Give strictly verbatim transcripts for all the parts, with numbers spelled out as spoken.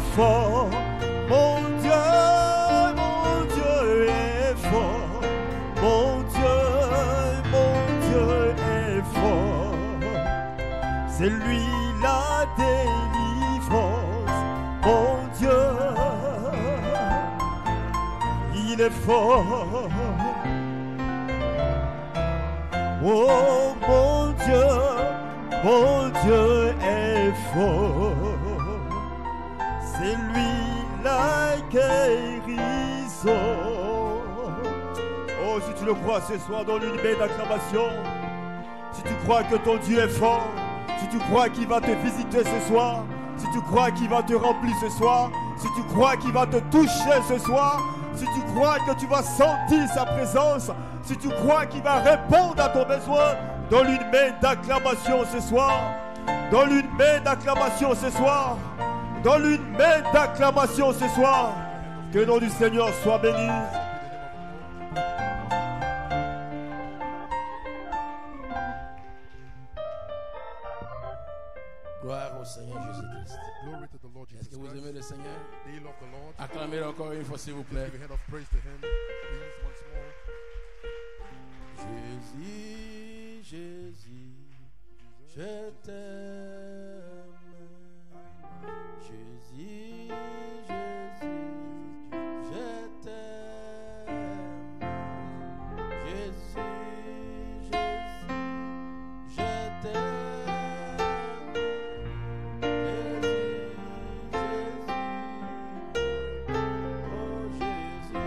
fort, mon Dieu, mon Dieu est fort, mon Dieu, mon Dieu est fort. C'est lui la délivrance, mon Dieu, il est fort. Oh mon Dieu, mon Dieu est fort. C'est lui la guérison. Oh, si tu le crois ce soir, dans une belle d'acclamation. Si tu crois que ton Dieu est fort, si tu crois qu'il va te visiter ce soir, si tu crois qu'il va te remplir ce soir, si tu crois qu'il va te toucher ce soir, si tu crois que tu vas sentir sa présence, si tu crois qu'il va répondre à ton besoin, donne une main d'acclamation ce soir. Donne une main d'acclamation ce soir. Donne une main d'acclamation ce soir. Que le nom du Seigneur soit béni. Gloire au Seigneur Jésus-Christ. Glory to the Lord Jesus Est-ce que vous Christ. aimez le Seigneur? Do you love the Lord? Acclamez-le encore une fois, s'il vous plaît. Give a hand of praise to Him. Please, once more. Jésus, Jésus, je t'aime. Jésus, Jésus, je t'aime. Jésus, Jésus, je t'aime. Jésus, Jésus, oh Jésus,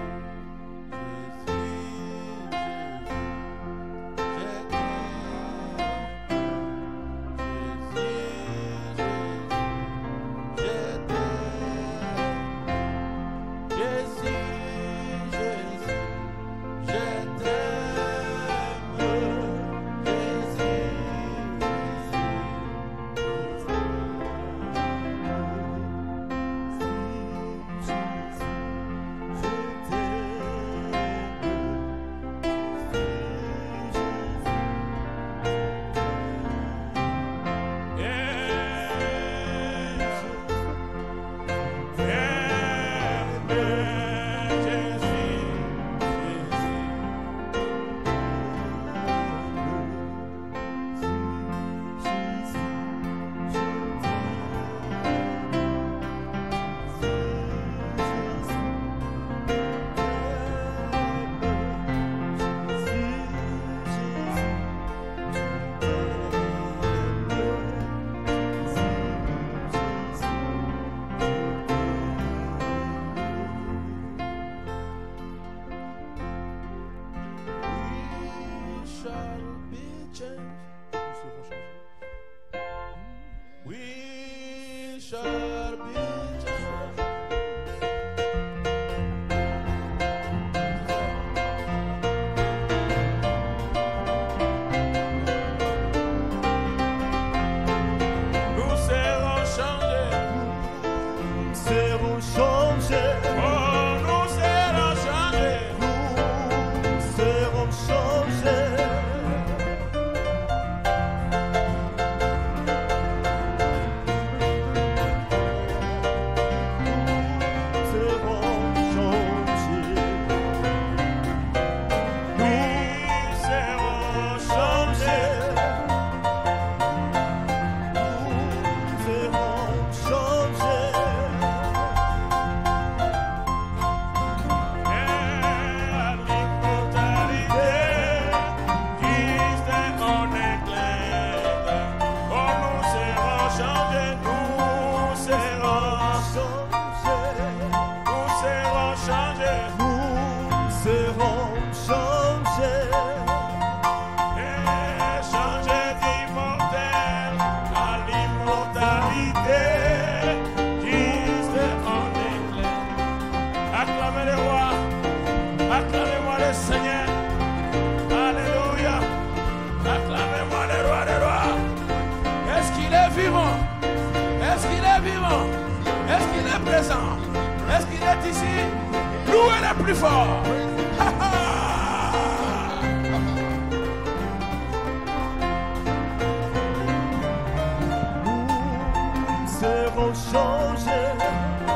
Est-ce qu'il est ici? Louez le plus fort. Nous serons changés.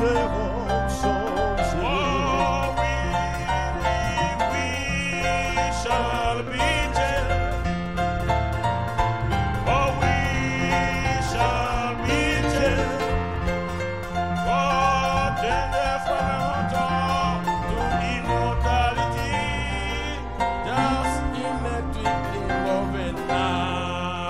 seront changés. Oh, we, we, we shall be changed. Oh, we shall be changed. Oh, changed from immortal to immortality, just in the twinkling of an eye.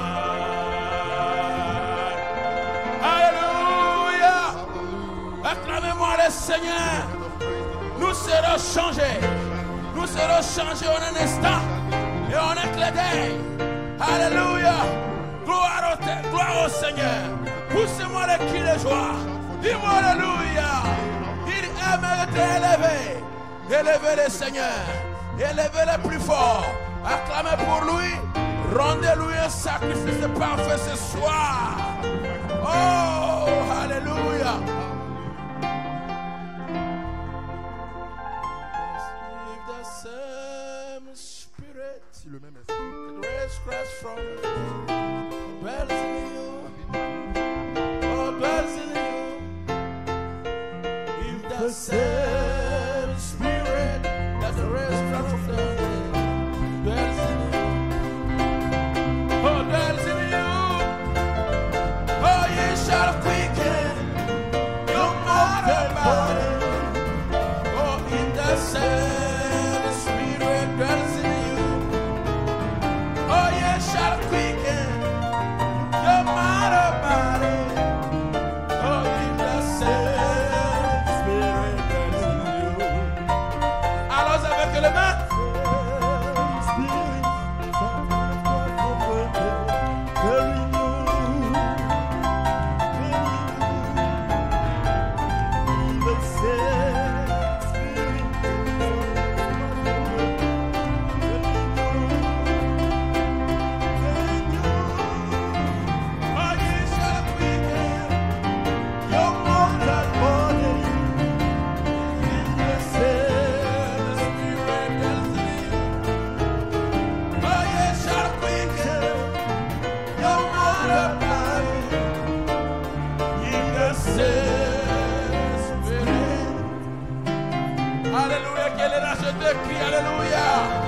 Alléluia! Acclamez-moi le Seigneur. Nous serons changés. Nous serons changés en un instant et en un clin d'œil. Alléluia. Gloire au, gloire au Seigneur. Poussez-moi le cri de joie. Dis-moi Alléluia. Il aime être élevé. Élevez le Seigneur. Élevez-le plus fort. Acclamez pour lui. Rendez-lui un sacrifice parfait ce soir. Oh, Alléluia. If the same spirit Si le même esprit that raised Christ from the dead dwells in you, oh, dwells in you. If the same spirit that raised Christ from the dead dwells in you, oh, dwells in you, oh, ye shall quicken your mortal body. Oh, if the same spirit dwells in you, oh, ye shall quicken your mortal body. Oh, if the same spirit dwells in you. Allons avec les mains. Oh, ye shall quicken your mortal body. In the same spirit dwells in you. Oh, ye shall quicken your mortal body. In the same spirit. Alléluia, que les rachetés crient Alléluia.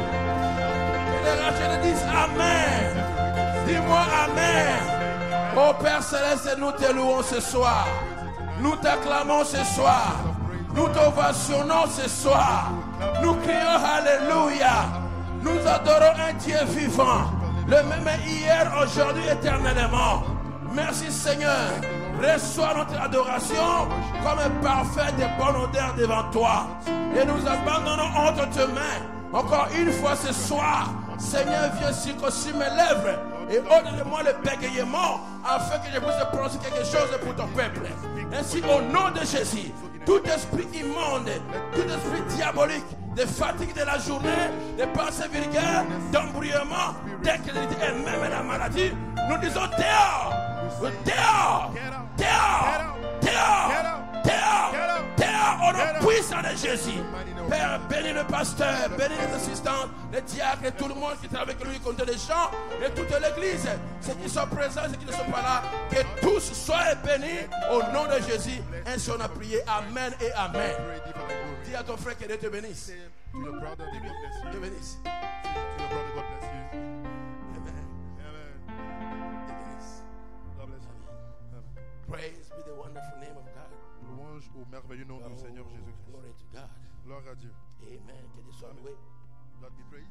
Que les rachetés disent Amen. Dis-moi Amen. Oh Père Céleste, nous te louons ce soir. Nous t'acclamons ce soir. Nous t'ovationnons ce soir. Nous crions Alléluia. Nous adorons un Dieu vivant. Le même hier, aujourd'hui, éternellement. Merci Seigneur. Reçois notre adoration comme un parfait et bonne odeur devant toi. Et nous abandonnons entre tes mains. Encore une fois ce soir, Seigneur, viens circoncire mes lèvres et ôte de moi le bégayement afin que je puisse prononcer quelque chose pour ton peuple. Ainsi, au nom de Jésus, tout esprit immonde, tout esprit diabolique, de fatigue de la journée, de pensées vulgaires, d'embrouillement, d'incrédulité et même la maladie, nous disons dehors, dehors, dehors, dehors, dehors, dehors, au nom puissant de Jésus. Père, bénis le pasteur, bénis les assistants, les diacres et tout le monde qui travaille avec lui, contre les gens et toute l'église, ceux qui sont présents, ceux qui ne sont pas là, que tous soient bénis au nom de Jésus. Ainsi on a prié. Amen et Amen. Dis à ton frère que Dieu te bénisse. to your brother, may God bless you. Dieu bénisse. To your brother, God bless you. Amen. Amen. Dieu bénisse. God bless you. Amen. Praise be the wonderful name of God. Louange au merveilleux nom du Oh, Seigneur Jésus-Christ. glory to God. Gloire à Dieu. Amen. Que Dieu soit loué. God be praised.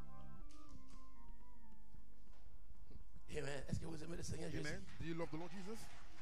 Amen. Est-ce que vous aimez le Seigneur Jésus? Amen. Do you love the Lord Jesus?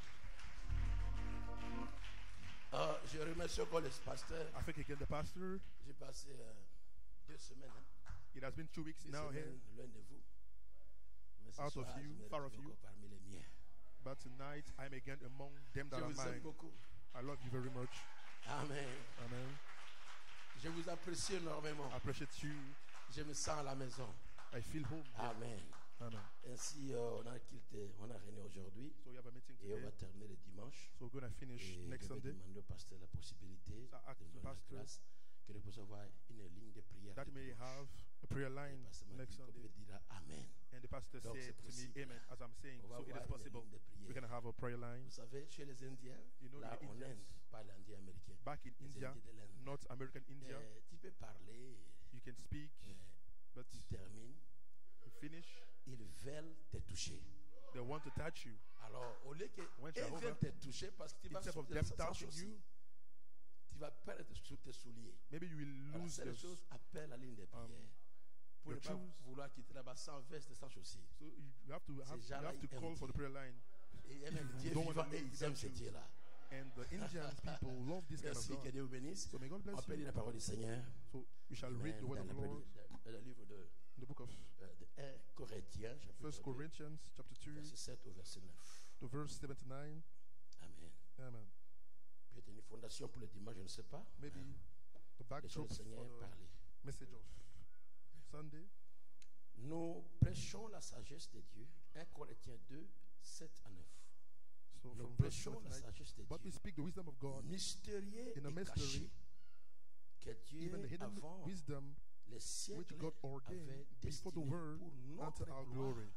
Ah, je remercie encore le pasteur. I thank again the pastor. J'ai passé euh, deux semaines, hein, It has been two weeks deux now here, semaines loin de vous. Mais ce Out soir, of you, je me far of retrouve you. encore parmi les miens. but tonight I'm again among them that Je are vous aime mine. beaucoup. I love you very much. Amen. Amen. Je vous apprécie énormément. I appreciate you. Je me sens à la maison. I feel home. Amen. Amen. Ainsi, euh, on a quitté, on a réuni aujourd'hui So we have a meeting et on va today. terminer le dimanche. So we're going to Et finish next je vais Sunday. demander au pasteur la possibilité So I ask de the nous donner la pastor grâce que nous puissions avoir une ligne de prière. that le may dimanche. have a prayer Et le line pasteur m'a next dit qu'on Sunday. devait dire Amen. And the pastor Donc, said c'est to me, possible. Amen, as I'm saying. On va So it is avoir une possible. ligne de We're prière. going to have a prayer line. Vous savez, chez les Indiens, You know, là in the en Indians, Inde, pas l'Indien, back in les India, Indiens de l'Inde. North American India. Euh, tu peux parler, You can speak, euh, but tu termines, you finish. ils veulent te toucher. They want to touch you. Alors, au lieu qu'ils When you are over, veulent te toucher parce que tu vas Instead of sauter them sans touching chaussures, you, tu vas perdre tes tes souliers. maybe you will Alors, lose c'est the. les choses appellent la ligne de prière. Pour ne your pas shoes. vouloir quitter là-bas sans veste, sans chaussures. So you have to have, you gens-là, have to ils aiment call for the prayer line. Et ils aiment If le you Dieu don't vivant want to et live ils aiment without ce you. Dieu-là. And the Indian people love this kind of Merci, que God. Dieu vous bénisse. So may God On bless peut lire you. la parole du Seigneur. So we shall Amen. read the word Dans of the le, Lord dans le livre de, in the book of euh, de un Corinthiens, chapitre First deux, Corinthians chapter two verset sept au verset neuf. to verse seventy-nine. Amen. Amen. Peut-être une fondation pour le dimanche, je ne sais pas. Maybe the Laissons backdrop le for Seigneur the parler. message of Sunday. Nous prêchons la sagesse de Dieu. un Corinthiens deux, sept à neuf. So Nous from verse prêchons la seventy-nine, sagesse de but we Dieu. speak the wisdom of God, Mystérieux in a et mystery, caché. Que Dieu, even the hidden avant wisdom les which siècles, God ordained avait before the destiné world pour unto notre our gloire. glory.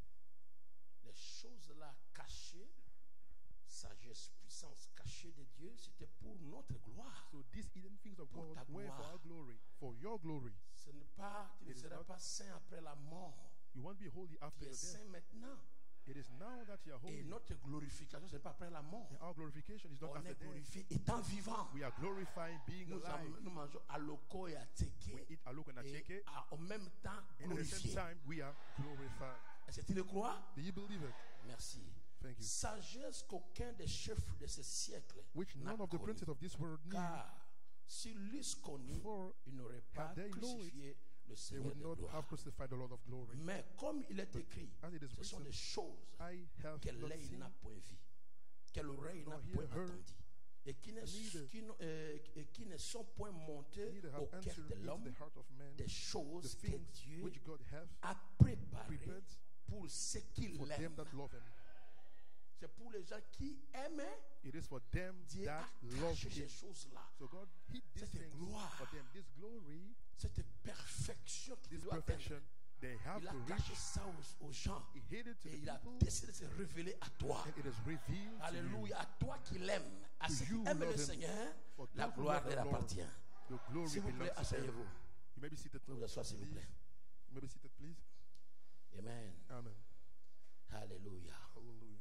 Les choses là cachées, sagesse, puissance cachée de Dieu, c'était pour notre gloire. So these hidden things of Pour God ta were for gloire. our glory, for your glory. Ce n'est pas, tu ne It is seras not- pas saint après la mort. You won't be holy after Tu es your death. saint maintenant. It is now that you are Et holy. notre glorification, ce n'est pas après la mort. And our glorification is not On after est death. glorifié étant vivant. We are glorifying being Nous, alive. am- nous mangeons à loco et à teke. We eat alok and Et acheke. à- en même temps And at the same glorifié. time, we are glorified. Est-ce que tu le crois? Do you believe it? Merci. Thank you. Sagesse qu'aucun des chefs de ce siècle Which n'a none of the connue. princes of this world knew, Car s'ils l'eussent connu, for ils n'auraient pas they know it, crucifié le they Seigneur would de not gloire. have crucified the Lord of glory. Mais comme il est écrit, As it is ce sont written, des choses I have que not l'œil seen, n'a point vu, que l'oreille n'a nor point ear heard, entendu, et qui ne, neither- qui, n'ont- euh, et qui ne sont point montées neither au have cœur entered de into l'homme, the heart of man des the choses que things Dieu which God hath a préparées prepared pour ceux qui for them l'aiment. that love him. C'est pour les gens qui aiment. It is for them Dieu a that love caché ces him. choses-là. So God hid these Cette things gloire. for them. This glory, Cette perfection qu'il this doit perfection, atteindre. they have Il a to caché reach. ça aux, aux gens. He hid it to Et the il a people, décidé de se révéler à toi. and it is revealed to you. Alléluia. À toi qui l'aimes. À To ceux qui you who aiment le love him. Seigneur, For la those who gloire love the leur Lord, appartient. the glory S'il vous plaît, belongs to them. asseyez-vous. You may be seated, Vous asseoir, s'il vous please. plaît. You may be seated, please. Amen. Amen. Alléluia. Hallelujah.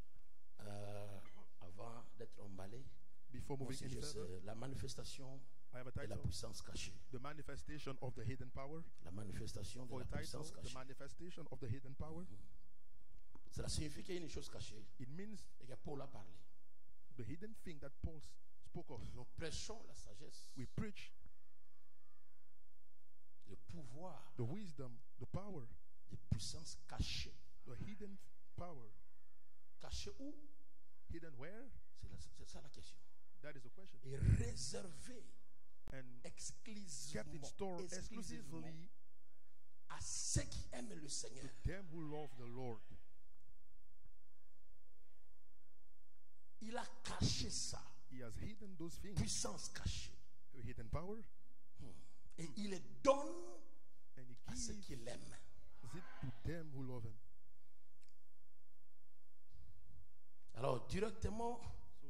Euh, avant d'être emballé, Before mon moving any sujet, further, c'est la manifestation I have a de la title: puissance cachée. The Manifestation of the Hidden Power. La manifestation de For la the title, puissance The cachée. Manifestation of the Hidden Power. Cela signifie qu'il y a une chose cachée It means et que Paul a parlé. the hidden thing that Paul s- spoke of. Nous prêchons la sagesse, We preach le pouvoir the wisdom, the power, de puissance cachée. the hidden power. Caché où? Hidden where? C'est, la- c'est ça la question. That is the question. Et réservé And exclusivement, kept in store exclusivement exclusively à ceux qui aiment le Seigneur. them who love the Lord. Il a caché ça, He has hidden those things, puissance cachée. the hidden power, Et il les donne and he à gives ceux qui l'aiment. it to them who love him. Alors, directement,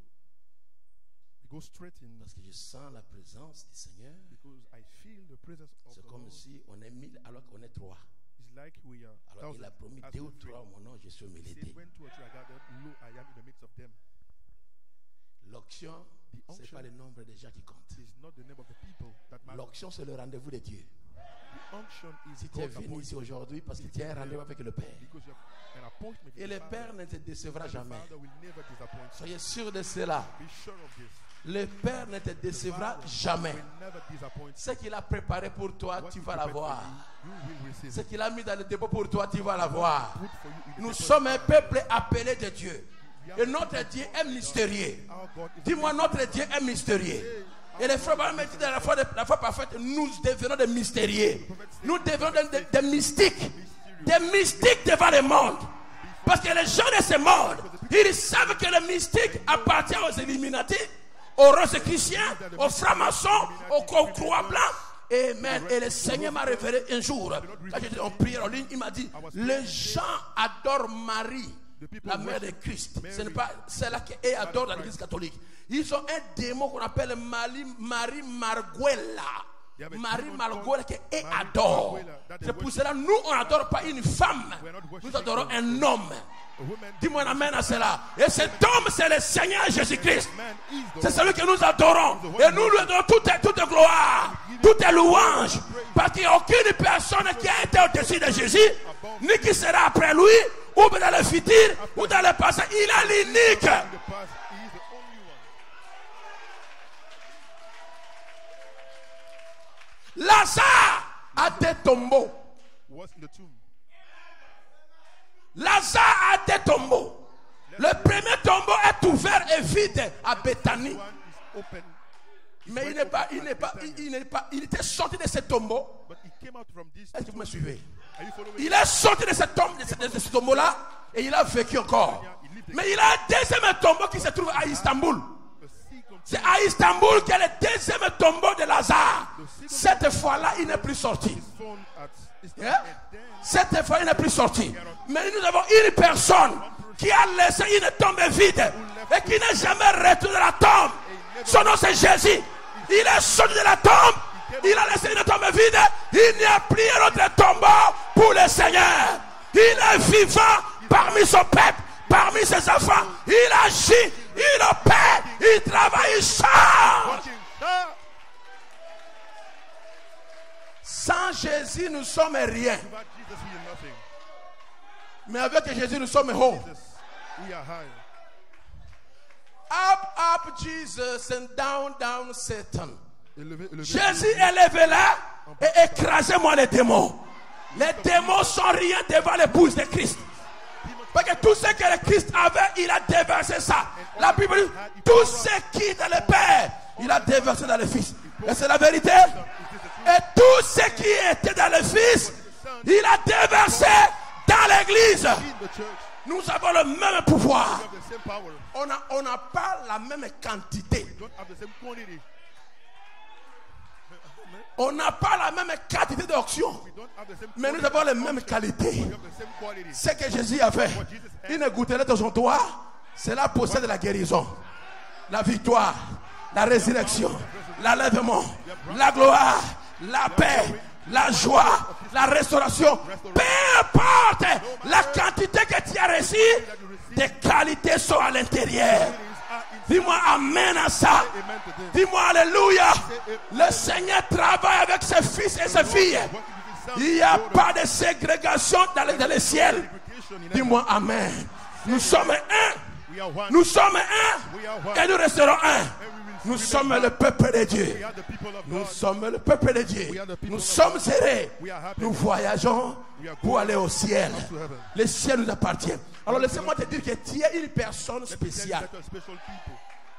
We go straight in parce que je sens la présence du Seigneur, because I feel the presence of c'est the comme Lord. si on est mille alors qu'on est trois. It's like we are Alors, il a thousands promis as deux we ou three. trois, mon nom, je suis au milieu He d'eux. said, when two or three are gathered, lo, I am in the midst of them. L'onction, The ce n'est unction pas le nombre de gens qui compte. Is not the name of the people that matter. L'onction, c'est le rendez-vous de Dieu. The unction is Si tu es God venu ici appointed aujourd'hui parce que tu as un rendez-vous avec le Père. because you have an appointment with Et the le Father. Père ne te décevra And the jamais. Father will never disappoint you. Soyez sûr de cela. Be sure of this. Le Père ne te décevra Father jamais. will never disappoint you. Ce qu'il a préparé pour toi, What tu he vas prepared l'avoir. for you, you will receive Ce it. qu'il a mis dans le dépôt pour toi, tu vas l'avoir. Put for you in the Nous paper. sommes un peuple appelé de Dieu. Et notre Dieu est mystérieux. Our God is Dis-moi, notre Dieu est mystérieux. Et les frères me dit dans la foi, de, la foi parfaite, nous devenons des mystérieux. Nous devenons des, des, des mystiques. Des mystiques devant le monde. Parce que les gens de ce monde, ils savent que le mystique appartient aux Illuminati, aux Rosicruciens, aux francs-maçons, aux croix blancs. Amen. Et le Seigneur m'a révélé un jour, quand j'étais en prière en ligne, il m'a dit, les gens adorent Marie The people la mère de worship Christ, Mary. ce n'est pas celle-là qui est adore dans l'église catholique. Ils ont un démon qu'on appelle Marie, Marie Marguella. They have a Marie demon Marguella qui est Marie adore. Marguella that they C'est pour worship. cela nous on n'adore pas une femme. We are not Nous worshiping adorons God. un homme. A woman, Dis-moi un amen à cela. Et cet homme c'est le Seigneur Jésus-Christ. man is the C'est one. celui que nous adorons. Et nous lui donnons toute, toute gloire, toute louange. Parce qu'il n'y a aucune personne qui a été au-dessus de Jésus, ni qui sera après lui, ou dans le futur, ou dans le passé. Il est l'unique. In the past, he is the only one. Lazare a des tombeaux. Was in the tomb. Lazare a des tombeaux. Le premier tombeau est ouvert et vide à Béthanie. One is open, Mais il n'est pas, il n'est pas, il, il n'est pas, il était sorti de ce tombeau. but he came out from this. Est-ce que vous me suivez? Are you following? Il est sorti de ce tombeau, de ce, de ce tombeau-là, et il a vécu encore. Mais il a un deuxième tombeau qui se trouve à Istanbul. The second C'est à Istanbul qu'est le deuxième tombeau de Lazare. Cette fois-là, il n'est plus sorti. phone at Istanbul. Hein? Cette fois, il n'est plus sorti. Mais nous avons une personne qui a laissé une tombe vide et qui n'est jamais retourné de la tombe. Son nom c'est Jésus. Il est sorti de la tombe. Il a laissé une tombe vide. Il n'y a plus un autre tombeau pour le Seigneur. Il est vivant parmi son peuple, parmi ses enfants. Il agit, il opère, il travaille, il chante. Watching. Ah! Sans Jésus, nous sommes rien. Without Jesus, we are nothing. Mais avec Jésus, nous sommes haut. Jesus, we are high. Up, up, Jesus, and down, down, Satan. Élevé, élevé, Jésus élevé. est levé là et écrasez-moi les démons. Les démons sont rien devant l'épouse de Christ. Parce que tout ce que le Christ avait, il a déversé ça. La Bible dit, tout ce qui est dans le Père, il a déversé dans le Fils. Et c'est la vérité. Et tout ce qui était dans le Fils, il a déversé dans l'Église. In the church, Nous avons le même pouvoir. we have the same power. On n'a on n'a pas la même quantité. We don't have the same quantity. On n'a pas la même quantité d'onction. We don't have the same Mais nous quantity. avons les mêmes qualités. We have the same quality. Ce que Jésus a fait, il ne goûterait dans son doigt, cela possède la guérison, la victoire, la résurrection, l'enlèvement, la gloire, la paix, la joie, la restauration. Peu importe la quantité que tu as reçue, tes qualités sont à l'intérieur. Dis-moi amen à ça. Amen to this. Dis-moi alléluia. Le Seigneur travaille avec ses fils et ses filles. Il n'y a pas de ségrégation dans le, dans le ciel. Dis-moi amen. Nous sommes un. We are one. Nous sommes un. Et nous resterons un. Nous sommes le peuple de Dieu. We are the people of Nous God. sommes le peuple de Dieu. Nous sommes serrés. Nous voyageons pour aller au ciel. Le ciel nous appartient. Alors laissez-moi te dire que tu es une personne spéciale. Let us special people.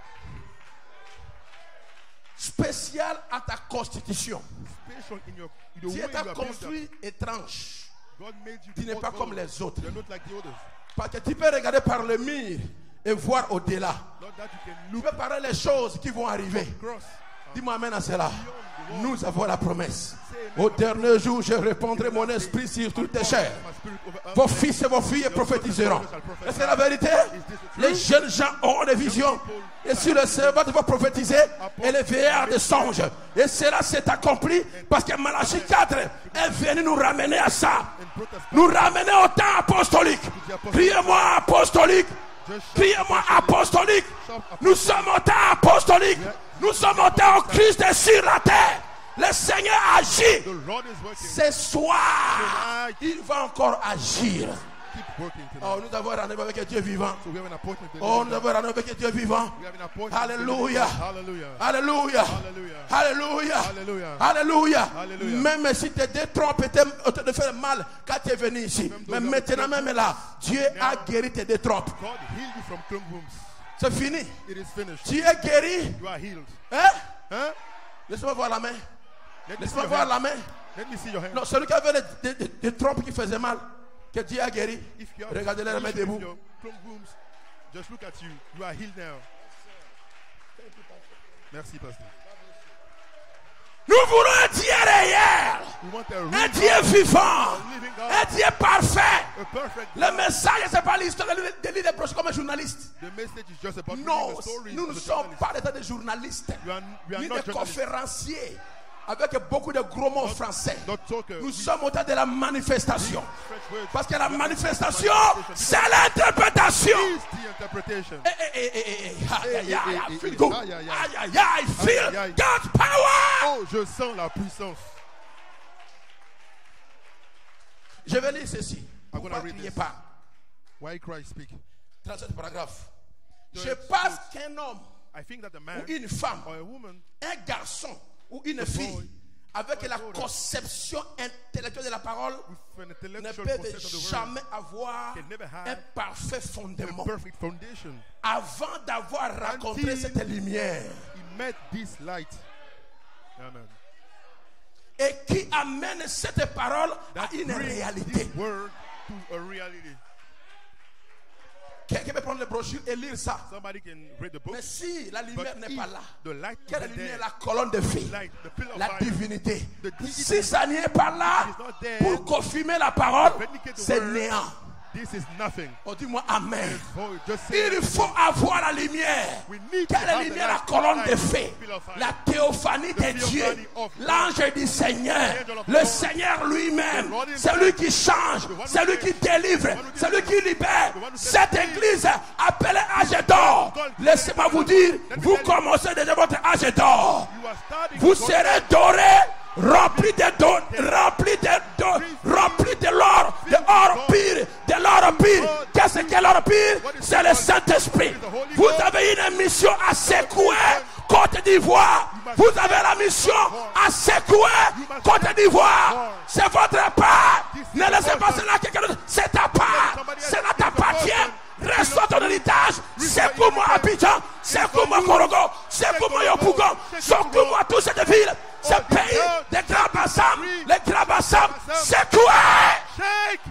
Spéciale à ta constitution. Special in your in the Tu way es you are built up. construit étrange. God made you Tu n'es to pas walk comme all. les autres. You're not like the others. Parce que tu peux regarder par le mur et voir au-delà. Not that you can Tu look peux parler les choses qui vont arriver. across. Dis-moi amen à cela. Nous avons la promesse. Au dernier jour, je répandrai mon esprit sur toutes tes chairs. My spirit over us. Vos fils et vos filles prophétiseront. Et c'est la vérité. Les jeunes gens auront des visions. Et sur le servant vont prophétiser. Et les vieillards des songes. Et cela s'est accompli parce que Malachie quatre est venu nous ramener à ça. Nous ramener au temps apostolique. Priez-moi apostolique. Priez-moi apostolique. Nous sommes au temps apostolique. Nous sommes au temps où Christ est sur la terre. Le Seigneur agit. The Lord is working. Ce soir, il va encore agir. Keep working tonight. Oh, nous avons un rendez-vous avec Dieu vivant. So we have an appointment. with Oh, the nous avons un rendez-vous avec Dieu vivant. We have an appointment. with the Alléluia. Lord. Hallelujah. Alléluia. Hallelujah. Alléluia. Hallelujah. Alléluia. Alléluia. Même si tes détrompes étaient en train de faire mal quand tu es venu ici. Mais maintenant même là, Dieu a guéri tes détrompes. God healed you from clone wombs. C'est fini. It is finished. Tu es guéri. You are healed. Hein? Huh? Laisse-moi voir la main. Let me see Laisse-moi your voir hand. la main. Let me see your hand. Non, celui qui avait des, des, des trompes qui faisaient mal, que Dieu a guéri. If you have Regardez les issue mains with debout. your clone wombs, just look at you. You are healed now. Merci, Pastor. Nous voulons un Dieu réel, We want a un real Dieu vivant, living God. Un Dieu parfait. A perfect Le God. message, ce n'est pas l'histoire de de lire des brochures comme un journaliste. The message is just about Non, reading the stories nous ne of the sommes journalist. pas des tas de journalistes, We are, we are ni not des journalists. conférenciers avec beaucoup de gros mots français. Not talkers. Nous We sommes au temps de la manifestation. French words. Parce que la We are manifestation, manifestation. c'est l'interprétation. Is the interpretation. Eh, eh, eh, eh, eh, aïe, aïe, aïe, I eh, feel eh, good. aïe, aïe, aïe. Aïe, aïe, aïe, I feel Aïe, aïe. God's power. Oh, je sens la puissance. Je vais lire ceci. I'm Pourquoi gonna read criez this. pas? Why Christ speak? trente-sept paragraphe. Je Third pense quote. qu'un homme I think that a ou man une femme, or a woman un garçon ou une boy fille, avec or a la daughter conception intellectuelle de la parole, with an ne intellectual peuvent conception of the word jamais avoir can never have un parfait a fondement perfect foundation. avant d'avoir rencontré Until cette lumière He met this light. Amen. et qui amène cette parole à That une brings réalité. this word to a reality. Quelqu'un peut prendre les brochures et lire ça. Somebody can read the book, Mais si la lumière but n'est if pas là, the light quelle isn't lumière? there, La colonne de feu, light, the pillar of la fire, divinité. the divinity, Si ça n'y est pas là, is not there, pour confirmer la parole, replicate the c'est word, néant. this is nothing. On dit moi Amen. Oh, just say Il faut avoir la lumière. we need to Quelle have the lumière? La light, colonne de light, feu, the pillar of fire. la théophanie The de Dieu, theophany of God. l'ange du Seigneur, The angel of le God. Seigneur lui-même, The Lord c'est himself. lui qui change, The one who c'est lui qui saves. délivre, The one who c'est lui qui libère. The one who Cette sets free. église appelée âge d'or, God. laissez-moi vous dire, Let me vous tell you. commencez déjà votre âge d'or. You are starting Vous to go serez doré, rempli de d'or, rempli de d'or, rempli de l'or, de or pire, de l'or pire. Qu'est-ce que l'or pire? C'est le Saint-Esprit. Vous avez une mission à secouer Côte d'Ivoire. Vous avez la mission à secouer Côte d'Ivoire. C'est votre part. Ne laissez pas cela à quelqu'un d'autre. C'est ta part. Cela t'appartient. Reste ton héritage. Secoue-moi Abidjan. Secoue-moi Korogo. Secoue-moi Yopougon. Secoue-moi toute cette ville. Ce pays des grands bassins. Les grands bassins. Secouez. shake.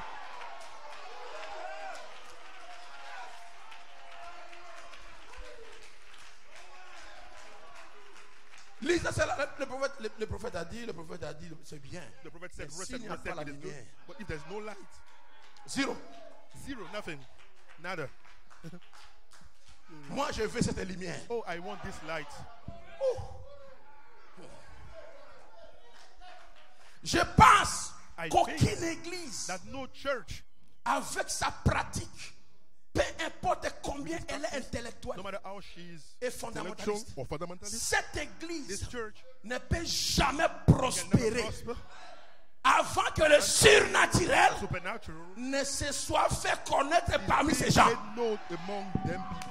Lisez cela. Le prophète, le, le prophète a dit, le prophète a dit, c'est bien. The prophet said, Mais prophet s'il said, n'y a prophet pas said la it is good. lumière, But if there's no light, zéro. zero, nothing, nada. Moi, je veux cette lumière. Oh, I want this light. Je pense I qu'aucune think église, That no church, avec sa pratique, peu importe combien elle est intellectuelle no matter how she's et intellectual fondamentaliste, or fundamentalist, cette this église church ne peut jamais can never prospérer prosper. avant que le surnaturel Supernatural ne se soit fait connaître parmi is ces gens. made known among them people.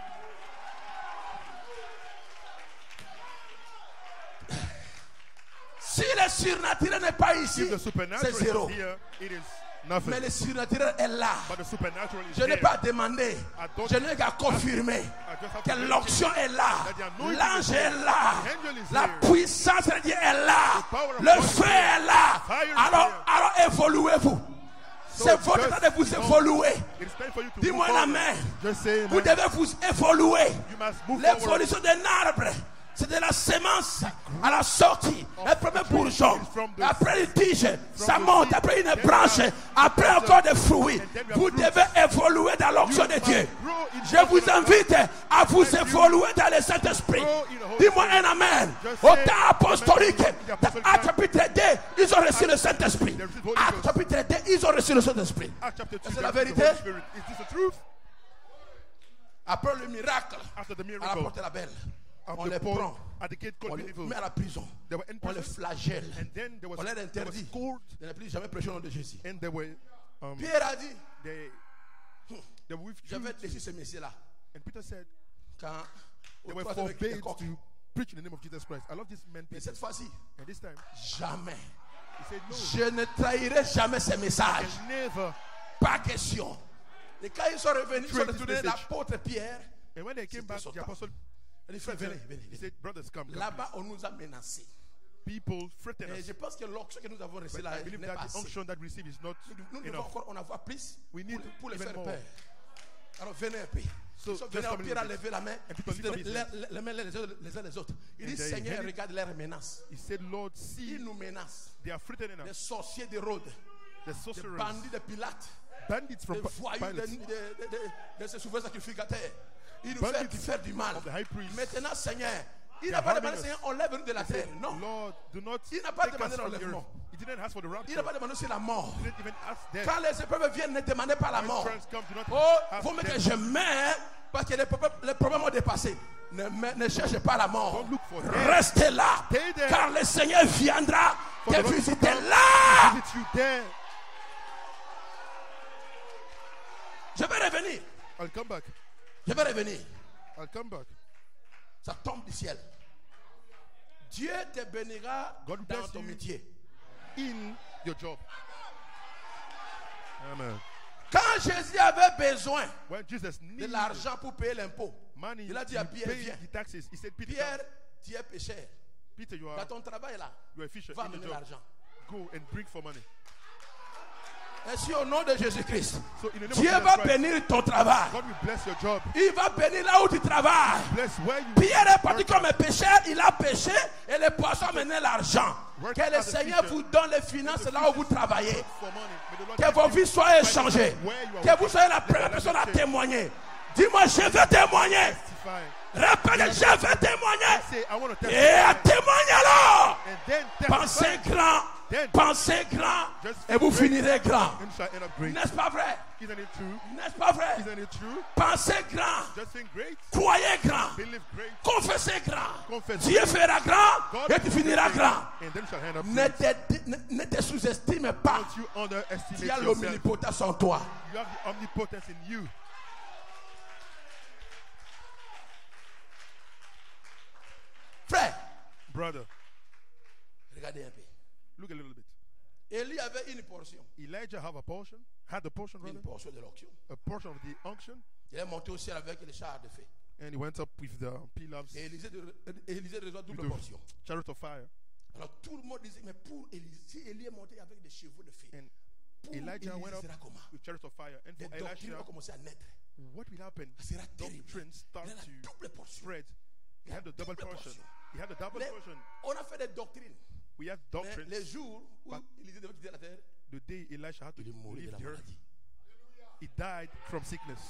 Si le surnaturel n'est pas ici, If the c'est supernatural zéro. is here, it is Mais nothing. le surnaturel est là. But the supernatural is Je n'ai there. pas demandé. don't- Je n'ai qu'à confirmer I just have que to l'onction est là. that the anointing L'ange is est there. là. The angel is La there. puissance de Dieu est là. power of Le God is feu there. est là. Fire is Alors, there. alors évoluez-vous. So C'est votre just temps de vous know évoluer. It is time for you to Dis-moi move un forward. amen. Just say Vous amen. devez vous évoluer. You must move forward. L'évolution d'un arbre, c'est de la semence à la sortie. Un premier bourgeon, après une tige, ça monte, après une branche, après encore des fruits. Vous devez évoluer dans l'onction de Dieu. Je vous invite à vous évoluer dans le Saint-Esprit. Dis-moi un amen. Au temps apostolique, dans Actes chapitre deux, ils ont reçu le Saint-Esprit. Actes chapitre deux, ils ont reçu le Saint-Esprit. Acts chapter two, C'est la there is the vérité? Holy Spirit. Is this the truth? Après le miracle, After the à la miracle, porte de la belle, on after les Paul prend, at the gate on called les Beautiful, met à la prison, they were in on les prison, flagelle, and then there was, on leur there was interdit scourged, de ne plus jamais prêcher au nom de Jésus. and they were, um, Pierre a dit, they, they were j'avais withdrew. laissé ce messieurs-là And Peter said, quand they au were troisième avec les forbade coqs. to preach in the name of Jesus Christ. I love this man. Mais Peter. cette fois-ci, And this time, jamais. he said, no, Je ne trahirai jamais ce message. I'll never. Pas question. Et quand ils sont revenus, ils sont Trade this retournés, message. l'apôtre Pierre, And when they came C'était back, son the temps. apostle, il dit, frère, venez, venez. he venez. said, brothers, come. come Là-bas, on nous a menacés. please." People threaten Et us. je pense que l'onction que nous avons reçue But là I believe n'est that pas the assez. unction that we receive is not Nous, nous devons enough. encore en avoir plus We pour, need pour les even faire more. peur. Alors venez un peu. So, Ils sont just venus, come a Pierre a little bit. levé la main. And people Ils lift up se his donnaient hands. les- les mains les uns les uns les autres. Il And dit, they Seigneur, held it. regarde leurs menaces. He said, Lord, see, Ils nous menacent. they are threatening Les us. sorciers d'Hérode. The The des sorcerers, bandits de Pilate, bandits from des voyous, des, Pilate, des, des, des- de ces souverains sacrificateurs. Ils nous Bandits fait faire du mal. of the high priest. Maintenant, Seigneur, il They n'a are pas harming demandé, us. Seigneur, enlève-nous de la He terre. said, Non. Lord, do not Il n'a pas take demandé us from the l'enlèvement. earth. He didn't ask for the Il rapture. n'a pas demandé aussi la mort. He didn't even ask death. Quand les épreuves viennent, ne demandez pas la When mort. trials come, do not Oh, ask faut me que death. je meurs parce que les problèmes, les problèmes ont dépassé. Ne, me- ne cherchez pas la mort. Don't look for death. Restez là. Stay there. Car le Seigneur viendra For te the Lord will visiter come là. visit you there. Je vais revenir. I'll come back. Je vais revenir. I'll come back. Ça tombe du ciel. Dieu te bénira God dans bless ton you. métier. In your job. Amen. Quand Jésus avait besoin When Jesus de needed l'argent pour payer l'impôt, money il a dit to à Pierre, pay viens. the taxes, he said, Peter, Pierre, tu es pécheur. Peter, you Dans are, ton travail là, you are a fisher va in the amener job. l'argent. Go and bring for money. Et si au nom de Jésus-Christ, So in the name Dieu of va Jesus Christ, bénir ton travail. God will bless your job. Il va bénir là où tu travailles. Bless where you Pierre est parti work comme at. un pécheur, il a péché et les poissons amenaient l'argent. Work Que le as a Seigneur fisher. vous donne les finances là où vous travaillez. Look for money. May the Lord Que give vos you vies soient finances échangées. where you are Que vous working. soyez la Let première the personne à Lord change. témoigner. Dis-moi, je veux témoigner. Testify. Répète, je veux témoigner. Say, I want to Et testify. témoignez alors. And then Pensez testify. grand. Then Pensez grand. just Et vous great. finirez grand. And you shall end up great. N'est-ce pas vrai? Isn't it true? N'est-ce pas vrai? Isn't it true? Pensez grand. Just think great. Croyez grand. Believe great. Confessez grand. Confess Dieu fera grand God et tu finiras will grand. And then you shall end up Ne great. te, ne, ne te sous-estime pas. Don't you underestimate Tu as yourself. l'omnipotence en toi. You have the omnipotence in you. Frère, Brother, regardez un peu. look a little bit. Élie avait une portion. Elijah have a portion, had a portion rather, Une portion de l'onction. a portion of the unction, Il est monté au ciel avec les chars de feu. and he went up with the pillars, Et Élisée, de, Élisée reçoit double with portion. the chariot of fire. Alors tout le monde disait, mais pour Élie, si Élie est monté avec des chevaux de feu, And pour Elijah went Élisée up sera comment? with chariot of fire. And Des for doctrines Elisha, vont commencer à naître. what will happen? Ça sera terrible. Doctrines start Il a la to double portion. spread. He La had the double double portion. portion. He had the double Les- portion. on a fait des doctrines. We have Mais doctrines. les jours où But- Élisée devait quitter la terre, The day Elisha had to il est mort de leave la the earth, maladie. he died from sickness.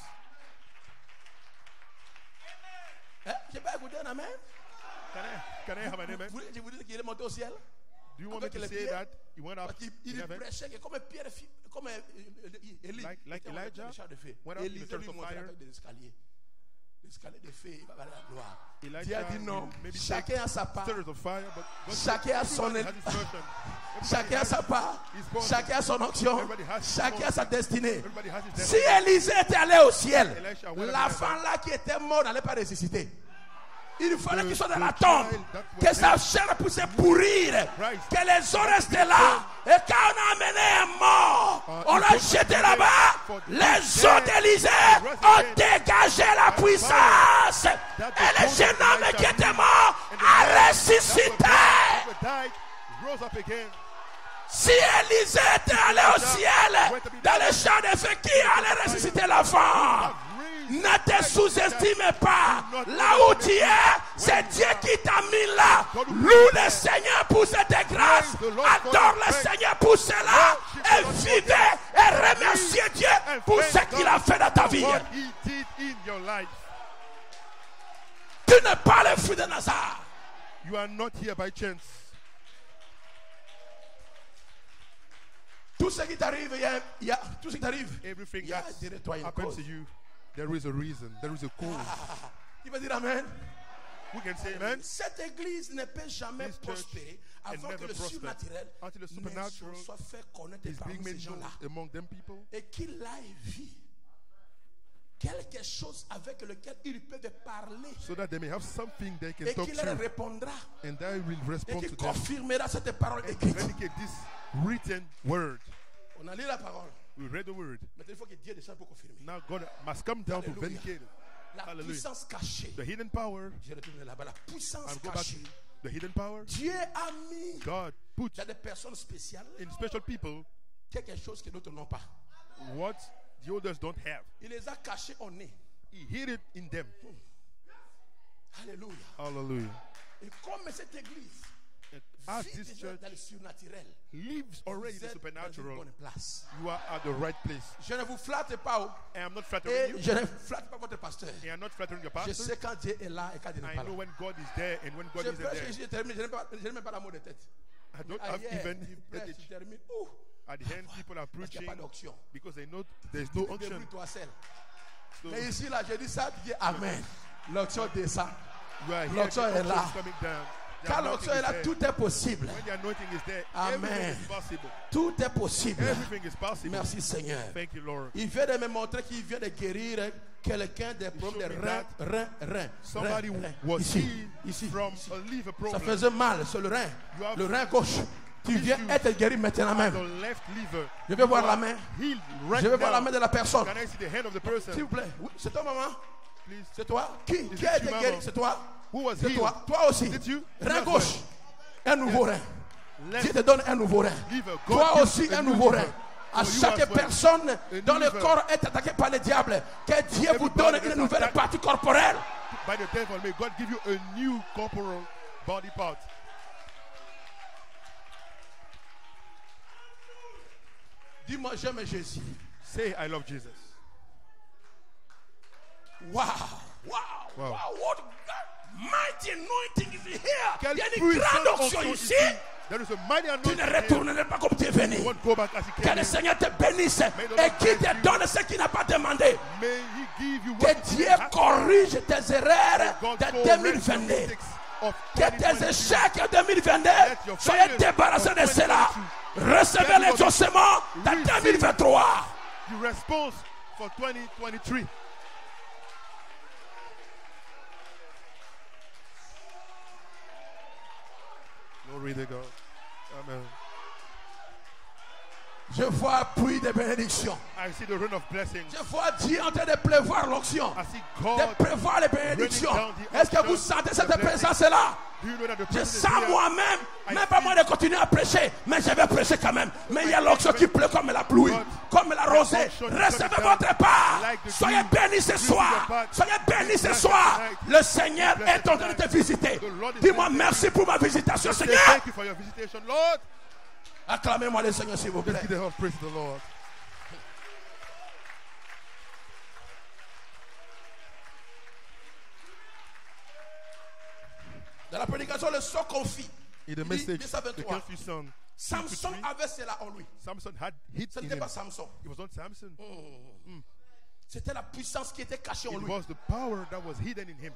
Hein? Je n'ai pas écouté un amen. Can I, can I have an amen? Vous voulez que je vous dise qu'il est monté au ciel? Do you want me Avec to les say pieds? that he went up Parce qu'il in il heaven? prêchait que comme Pierre, fit- comme euh, euh, Élie, Like- like était avec Elijah les chars de feu. went up in the Élisée chariot lui of montrait fire. avec des escaliers. Des escaliers de feu, il va vers la gloire. Elijah Dieu a dit non. will maybe Chacun take a sa part. chariots of fire, but God Chacun a son everybody has his portion. Chacun Everybody a has sa part. his portion. Chacun a son onction. Everybody has his Chacun a sa destinée. Everybody has his Si destiny. Élisée était allé au ciel, Elisha went up in l'enfant là qui était mort n'allait pas ressusciter. Il fallait The- qu'il soit dans the la tombe, child that was que sa dead. chair puisse pourrir, Christ. que les os restaient là. Et quand on a amené un mort, Uh, on il l'a faut jeté que là-bas. for Les this os dead, d'Élisée rest ont again. dégagé la By puissance. that the Et le bones jeune of homme Elijah qui était moved, mort and the a man that ressuscité. was dead, that was died, rose up again. Si Élisée était allé au ciel, dans le champ de feu, qui allait ressusciter l'enfant? Ne te sous-estime pas. Là où tu es, c'est Dieu qui t'a mis là. Loue le Seigneur pour cette grâce. Adore le Seigneur pour cela. Et vivez et remerciez Dieu And pour thank ce qu'il a God fait dans ta for vie. what he did in your life. Tu n'es pas le fruit de Nazareth. You are not here by chance. Tout ce qui t'arrive, il y a, il y a- tout ce qui t'arrive, Everything il y a that derrière toi une happens cause. to you, there is a reason, there is a cause. Tu vas dire Amen. We can say amen. Cette église ne peut jamais This church prospérer can avant que never le prosper surnaturel until the ne supernatural soit fait connaître is parmi being ces made known gens-là. among them people. Et qu'il aille vivre quelque chose avec lequel ils peuvent parler. So that they may have something they can Et talk qu'il leur to. répondra. And they will Et respond qu'il to them. confirmera cette parole And écrite. vindicate this written word. On a lu la parole. We read the word. Maintenant, il faut que Dieu descende pour confirmer. Now God must come down to Hallelujah. vindicate it. La Hallelujah. puissance cachée. The hidden power. Je retourne là-bas. La puissance And go back to cachée. the hidden power. Dieu a mis God put dans des personnes spéciales in special people quelque chose que d'autres n'ont pas. what the others don't have. Il les a cachés au nez. He hid it in them. Alléluia. Hallelujah. Et comme cette église As Vit this déjà church dans le surnaturel. lives already in Vous the êtes dans une supernatural, bonne place. you are at the right place. Je ne vous flatte pas. oh. I am not flattering Et you. je ne flatte pas votre pasteur. I am not flattering your Je pastor. sais quand Dieu est là et quand Dieu n'est I pas know là. when God is there and when God Je isn't prêche there. ici, je termine. Je n'ai pas, je n'ai même pas l'amour de tête. I don't Ah, have yeah, even tu the prêches, tu itch. termines. Ouh, At the end, people are parce qu'il n'y preaching a pas d'onction. because they know there's no unction. Débrouille-toi seul. So Mais ici, là, je dis ça, Dieu, Amen. L'onction descend. you are here, the l'onction est unction là. is coming down. The Quand anointing l'onction est is là, there. tout est possible. When the anointing is there, Amen. everything is possible. Tout est possible. Everything is possible. Merci Seigneur. Thank you, Lord. Il vient de me montrer qu'il vient de guérir quelqu'un des problèmes de showed me rein, rein, rein. Somebody rein, rein. was Ici, healed ici, from ici. a liver Ça problem. faisait mal sur le rein. You have Le rein gauche. Tu viens issues être guéri maintenant The même. left liver. Je vais voir You la are main. Healed right Je vais voir la now. main de la personne. Can I see the hand of the S'il person? vous plaît. Oui, c'est toi, maman. Please. C'est toi. Qui, Is qui it a été you, guéri? maman? C'est toi. Who was C'est healed? toi. Toi aussi. Is it you? Rein Yes, gauche. Un nouveau rein. Left Dieu te donne un nouveau rein. liver. God Toi gives aussi a un new nouveau liver rein. À for you chaque as well. personne A dont new le liver. corps est attaqué par le diable, que Dieu vous donne Everybody une that's nouvelle attacked partie corporelle. By the devil, may God give you a new corporal body part. Dis-moi, j'aime Jésus. Say, I love Jesus. Wow, wow, Wow. wow, what mighty anointing is here. Quelle Il y a une puissante grande onction onction ici. ici. There is a mighty Tu ne anointing here. retourneras pas comme tu es venu. You won't go back as he Que came le in. Seigneur te bénisse the et Lord qu'il bless te you. donne ce qu'il n'a pas demandé. May he give you Que what Dieu you have. corrige tes erreurs God de correct deux mille your vingt-deux. mistakes of Que tes twenty twenty-two. échecs de deux mille vingt-deux Let your soient failures débarrassés of de cela. twenty Recevez Let les God exaucements de receive deux mille vingt-trois. The response for twenty twenty-three. Glory to God. Amen. Je vois pluie de bénédictions. I see the rain of blessings. Je vois Dieu en train de prévoir l'onction. I see De God. prévoir les bénédictions. raining down the Est-ce que vous unction, sentez the cette blessing. présence-là? Do you know that the Je presence is sens here? moi-même, I même pas feel- moi de continuer à prêcher, mais je vais prêcher quand même. Mais il y a l'onction qui pleut comme la pluie, God, comme la rosée. unction is Recevez coming down votre part. like the Soyez dew. bénis ce Receive soir. your part. Soyez bénis ce Blessed soir. tonight. Le Seigneur Blessed est en train de te tonight. visiter. The Lord is Dis-moi visiting merci pour ma visitation, Say Seigneur. thank you for your visitation, Lord. Acclamez-moi le Seigneur, s'il vous Let's plaît. give the whole praise to the Lord. Dans la prédication, le son confie. In the Il dit, message, verset the vingt-trois. confused song. Samson avait cela en lui. Samson had hit Ce in n'était him. pas Samson. It was not Samson. C'était la puissance qui était cachée en It lui. was the power that was hidden in him.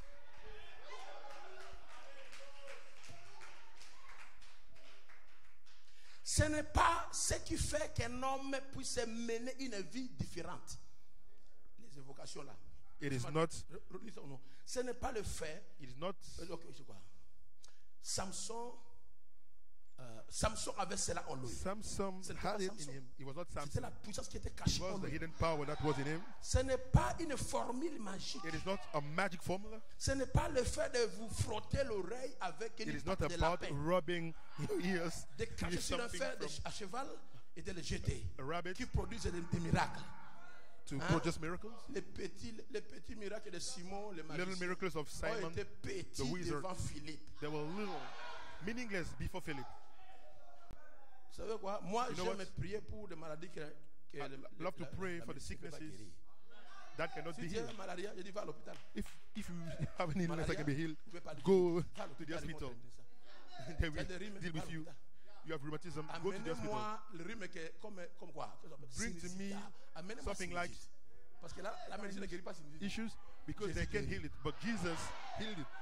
Ce n'est pas ce qui fait qu'un homme puisse mener une vie différente. Les évocations là. It is not. Relis son nom. Ce n'est pas le fait. It is not. euh, ok, c'est quoi? Samson, euh, Samson avait cela en lui. Samson Ce n'était pas had it in Samson. him. It was not C'était Samson. la puissance qui était It cachée en was the lui. hidden power that was in him. Ce n'est pas une formule magique. It is not a magic formula. Ce n'est pas le fait de vous frotter l'oreille avec It une is not patte de about lapin, rubbing your ears. de cracher Use sur un something fer de- from à cheval et de le jeter, a rabbit qui produisent des, des miracles. to Hein? produce miracles. Les petits, les petits miracles de Simon, le Little magicien, miracles of ont Simon. été petits the wizard. devant Philippe. They were little, meaningless before Philip. Vous savez quoi? Moi, You know j'aime what? prier pour des maladies que, que I le- love to la- pray la for the médecine peut pas sicknesses guérir. that cannot Si be tu as healed. une maladie, je dis va à l'hôpital. If if you have an illness that can be healed, Vous pouvez pas le go guérir. Va à to the l'hôpital, ils vont hospital. traiter ça. They Il y a will des rhumes, deal va à with you. l'hôpital. You have rheumatism. Go to the hospital. Amenez-moi le rhume que, comme, comme quoi? Qu'est-ce qu'on appelle? Bring to me Sinusite. Amenez-moi something like sinusite. Parce que là, la médecine ne guérit pas sinusite. Issues because they Jésus can't guérit. heal it, but Jesus healed it.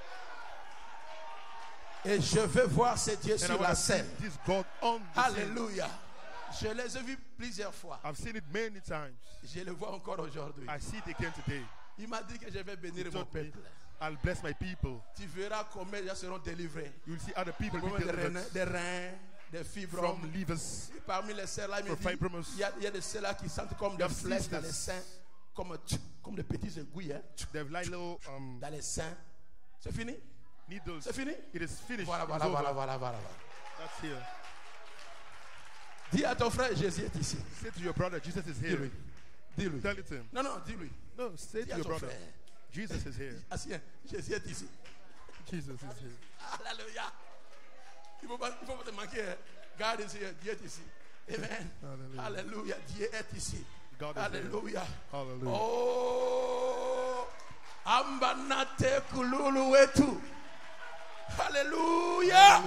Et je veux voir ces dieux And I sur want la to see scène. this God on the scene. Alléluia. Je les ai vus plusieurs fois. I've seen it many times. Je le vois encore aujourd'hui. I see it again today. Il m'a dit que je vais bénir He mon told me, peuple. I'll bless my people. Tu verras combien ils seront délivrés. You will see other people be Combien de reins, delivered des reins, des fibromes. from livers. Parmi les sœurs là, il me from dit, fibromas. il y a, il y a des sœurs là qui sentent comme You des have flèches dans sisters. les seins, comme, comme des petits aiguilles hein, They've like little um, dans les seins. C'est fini? needles. C'est fini? It is finished. Voilà, It's voilà, over. voilà, voilà, voilà. That's here. Dis à ton frère, Jésus est ici. Say to your brother, Jesus is here. Dis-lui. Dis-lui. Tell it to him. Non, non, dis-lui. No, say Dis to à your ton brother, frère. Jesus is here. Assieds, Jésus est ici. Jesus is here. Alléluia. Il ne faut, pas- il faut pas te manquer. hein. God is here. Dieu est ici. Amen. Hallelujah. Alléluia. Dieu est ici. God is here. Alléluia. Hallelujah. Oh, ambanate kululu wetu. Alléluia.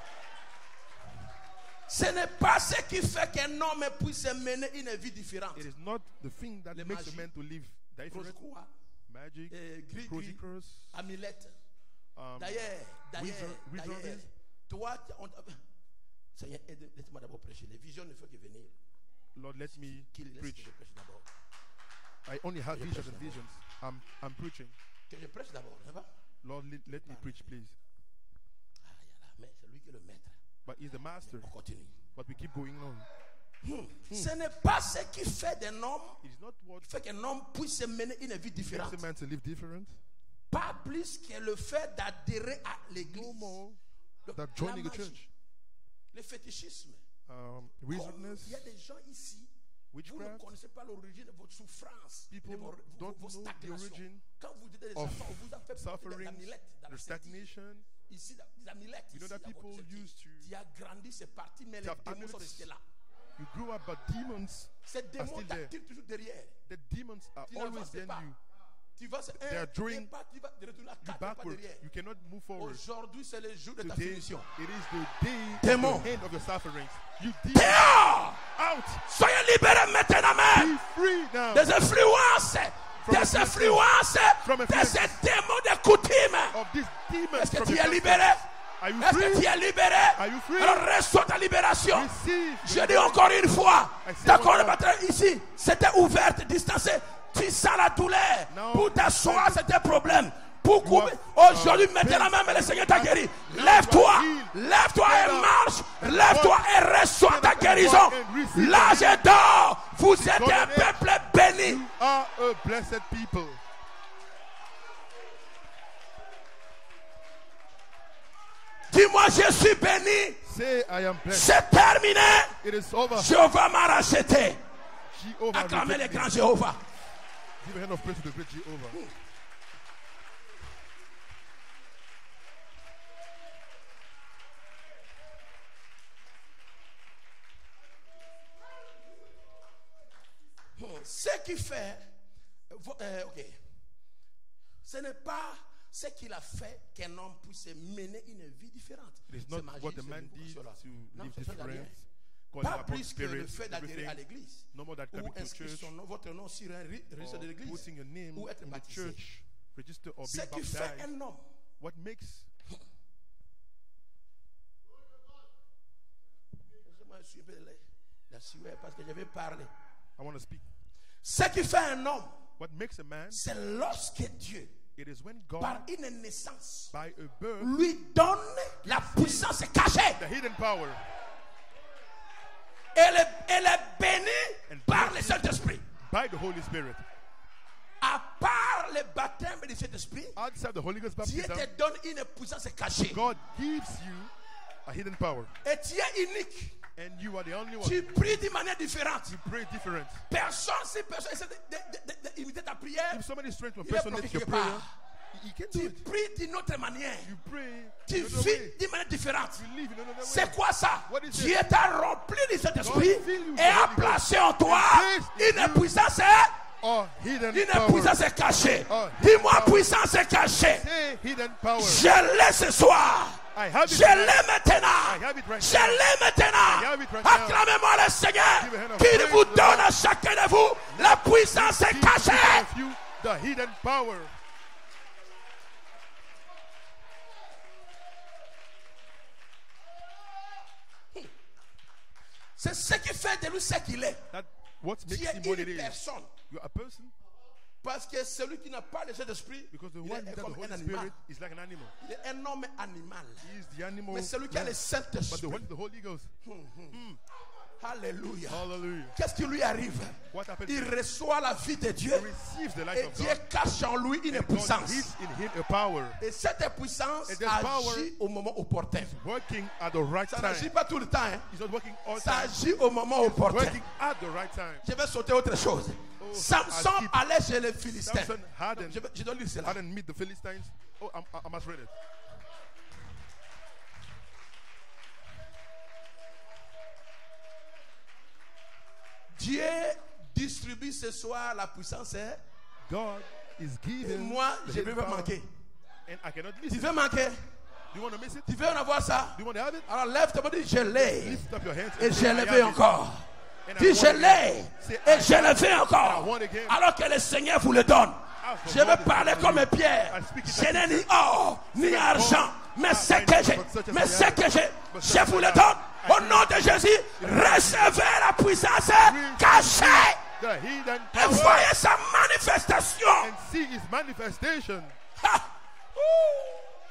Ce n'est pas ce qui fait qu'un homme puisse mener une vie différente. It is not the thing that Les makes a magies. man to live different. Rose-croix, Magic, eh, gris-gris, prosecutors, amulette. um, D'ailleurs, d'ailleurs, wizard- d'ailleurs, wizards. toi, tu- on- Seigneur, aide- laisse-moi d'abord prêcher. Les visions ne font que venir. Lord, let me Qu'il laisse preach. que je prêche d'abord. I only have Je visions prêche and d'abord. visions. I'm, I'm preaching. Que je prêche d'abord, n'est-ce pas? Lord, let, let me preach, please. Ah, il y a là, mais c'est lui qui est le maître. But he's the master. On continue. But we keep going on. Ce n'est pas ce qui fait d'un homme, It is not what qui fait qu'un homme puisse mener une vie différente. makes a man to live different. Pas plus que le fait d'adhérer à l'église. No more Le- than la joining a magie, church. le fétichisme. Um, Comme wizardness, il y a des gens ici, vous ne witchcraft. connaissez pas l'origine de votre souffrance, de People vos, vos, don't vos know the stagnations. origin Quand vous dites des of enfants, on vous a fait porter des suffering, amulettes dans la the ceinture. stagnation. Ici, des amulettes. You know ici, that dans votre people ceinture. used to- Tu as grandi, c'est parti, mais les have démons sont amulets. restés là. You grew up, but demons Ces are démons still there. t'attirent toujours derrière. The demons are Tu always n'avances behind pas. you. Tu vas c'est They un, are drawing deux pas, tu vas de retourner à You quatre pas backward. derrière. You cannot move forward. Aujourd'hui, c'est le jour de ta Today, finition. it is the day Démon. of the end of your sufferings. You demons, Dehors! out. Soyez libérés maintenant même Be free now des influences, From des influences. influences From de influences. ces démons de coutume. of these demons. Est-ce que from tu your es custom. libéré? Are you Est-ce que free? tu es libéré? Are you free? Alors reçois ta libération. Receive. Je dis encore une fois, I say ta one colonne more. batterie ici, c'était ouverte, distancée. Tu sens la douleur. Now, Pour t'asseoir, c'était un problème. Pour You couper. are, Aujourd'hui, uh, maintenant pain. même, le Seigneur t'a guéri. Now Lève-toi. you are healed. Lève-toi et Stand up. marche. And Lève-toi walk. et reçois Stand ta up and guérison. walk and receive L'âge your est d'or. Vous êtes golden un age. peuple béni. You are a blessed people. Dis-moi, je suis béni. Say, I am blessed. C'est terminé. It is over. Jéhovah m'a racheté. Jehovah Acclamez les redeemed me. grands Jéhovah. Give a hand of praise to the great Jehovah. Ce qui fait, euh, ok, ce n'est pas ce qu'il a fait qu'un homme puisse mener une vie différente. It is C'est not magie, what the c'est man beaucoup did cela. to Non, live ce sont different. rien. God Pas upon plus que le spirit, fait d'adhérer à everything. l'église No more that ou coming to inscrire church son nom, votre nom sur un ri- registre or de l'église putting your name ou être in the baptisé. church, register or Ce being qui fait baptized. un homme, What makes laissez-moi essuyer un peu la- la sueur parce que je vais parler. I want to speak. Ce qui fait un homme, What makes a man? c'est lorsque Dieu, It is when God, par une naissance, by a birth, lui donne la puissance cachée. the hidden power, Elle est, elle est bénie And par blessed. le Saint-Esprit. by the Holy Spirit. À part le baptême du Saint-Esprit, Outside the Holy Ghost Dieu baptism, te donne une puissance cachée. God gives you a hidden power, Et tu es unique. and you are the only one. Tu pries d'une manière différente. You pray different. Personne, si personne essaie de- de- de- d'imiter ta prière, If somebody is trying to il est impersonate bloqué your quelque prayer, part. he he can't do Tu it. pries d'une autre manière. You pray Tu in another vis way. d'une manière différente. You live in another C'est way. quoi ça? What is it? Dieu t'a rempli du Saint-Esprit God fill you with et the a Holy placé Ghost. en toi And placed in une you puissance, Or hidden une power. puissance cachée. Oh, Dis-moi power. puissance cachée. Say hidden power. Je l'ai ce soir. I have it Je right l'ai now. I maintenant. have it right Je now. l'ai maintenant. I have it right now. Acclamez-moi le Seigneur. Give a hand of Qu'il praise vous to the donne Lord. à chacun de vous la puissance Give each cachée. one of you the hidden power. C'est ce qui fait de lui ce qu'il est. That what Tu makes es him what it une is. personne. You're a person Parce que celui qui n'a pas le Saint-Esprit, because the il one est without the comme Holy un animal. Spirit is like an animal. Il est un homme animal. He is the animal. Mais celui qui a man. le But the Saint-Esprit, one with the Holy Ghost. alléluia. Hallelujah. Qu'est-ce qui lui arrive? What happened Il to him? reçoit la vie de Dieu He receives the life et of Dieu God. cache en lui une And God puissance. gives in him a power. Et cette puissance And this power agit au moment opportun. Working at the right Ça time. n'agit pas tout le temps. hein. He's not working all Ça time. agit au moment opportun. Working at the right time. Je vais sauter autre chose. Oh, Samson I'll keep- allait chez les Philistins. Samson hadn't, Je, vais- je dois lire cela. hadn't meet the Philistines. Oh, I'm, I I must read it. Dieu distribue ce soir la puissance. Hein? God is Et giving. moi, the je ne hidden veux pas power, manquer. And I cannot miss Tu it. veux manquer? Do you want to miss it? Tu veux en avoir ça? Do you want to have it? Alors lève ta main, dis je l'ai. Lift up your hands Et and j'ai say, I levé have it. encore. And I Dis want je again. l'ai. Say, Et I j'ai have levé it. encore. And I want again. Alors que le Seigneur vous le donne. Ask for Je vais God to parler give comme you. Pierre. I speak it Je like n'ai this. ni or, ni argent. Mais Ah, ce I que know, j'ai, but such as mais I ce have. que j'ai, But je such vous as le I donne. have. Au nom de Jésus, recevez la puissance cachée. The hidden Et power voyez sa manifestation. and see his manifestation. Ha! Ouh!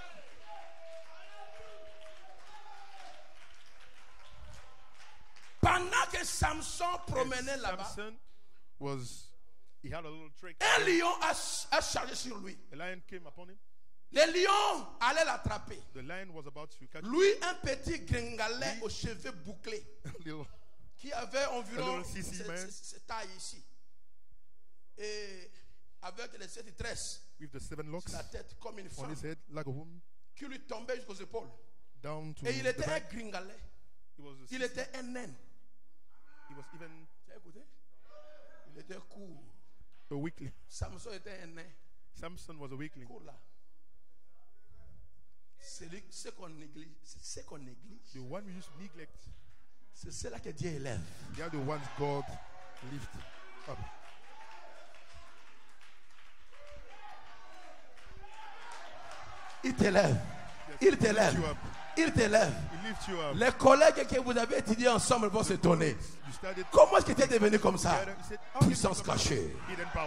Pendant que Samson promenait And là-bas, Samson was, he had a little trick. un lion a, a chargé sur lui. A lion came upon him. Le lion allait l'attraper. The lion was about to catch Lui, un petit gringalet aux cheveux bouclés him. Little, qui avait environ A little sissy cette, man. cette- cette taille ici. Et avec les sept tresses with the seven locks sur la tête comme une on femme his head like a woman, qui lui tombait jusqu'aux épaules. down to Et il the était un back. gringalet. He was, a Il sissy. était un naine. He was even Tu as écouté? Il était court. a weakling. Samson était un nain. Samson was a weakling. Court là. C'est lui- ce qu'on néglige. C'est ce qu'on néglige. The one we used to neglect, C'est cela que Dieu élève. they are the ones God lift up. Il t'élève. Il t'élève. you up. Il t'élève. He lifts you up. Les collègues que vous avez étudiés ensemble vont s'étonner. You started Comment est-ce que tu es devenu comme ça? together. He said, how did you Puissance become cachée. hidden power?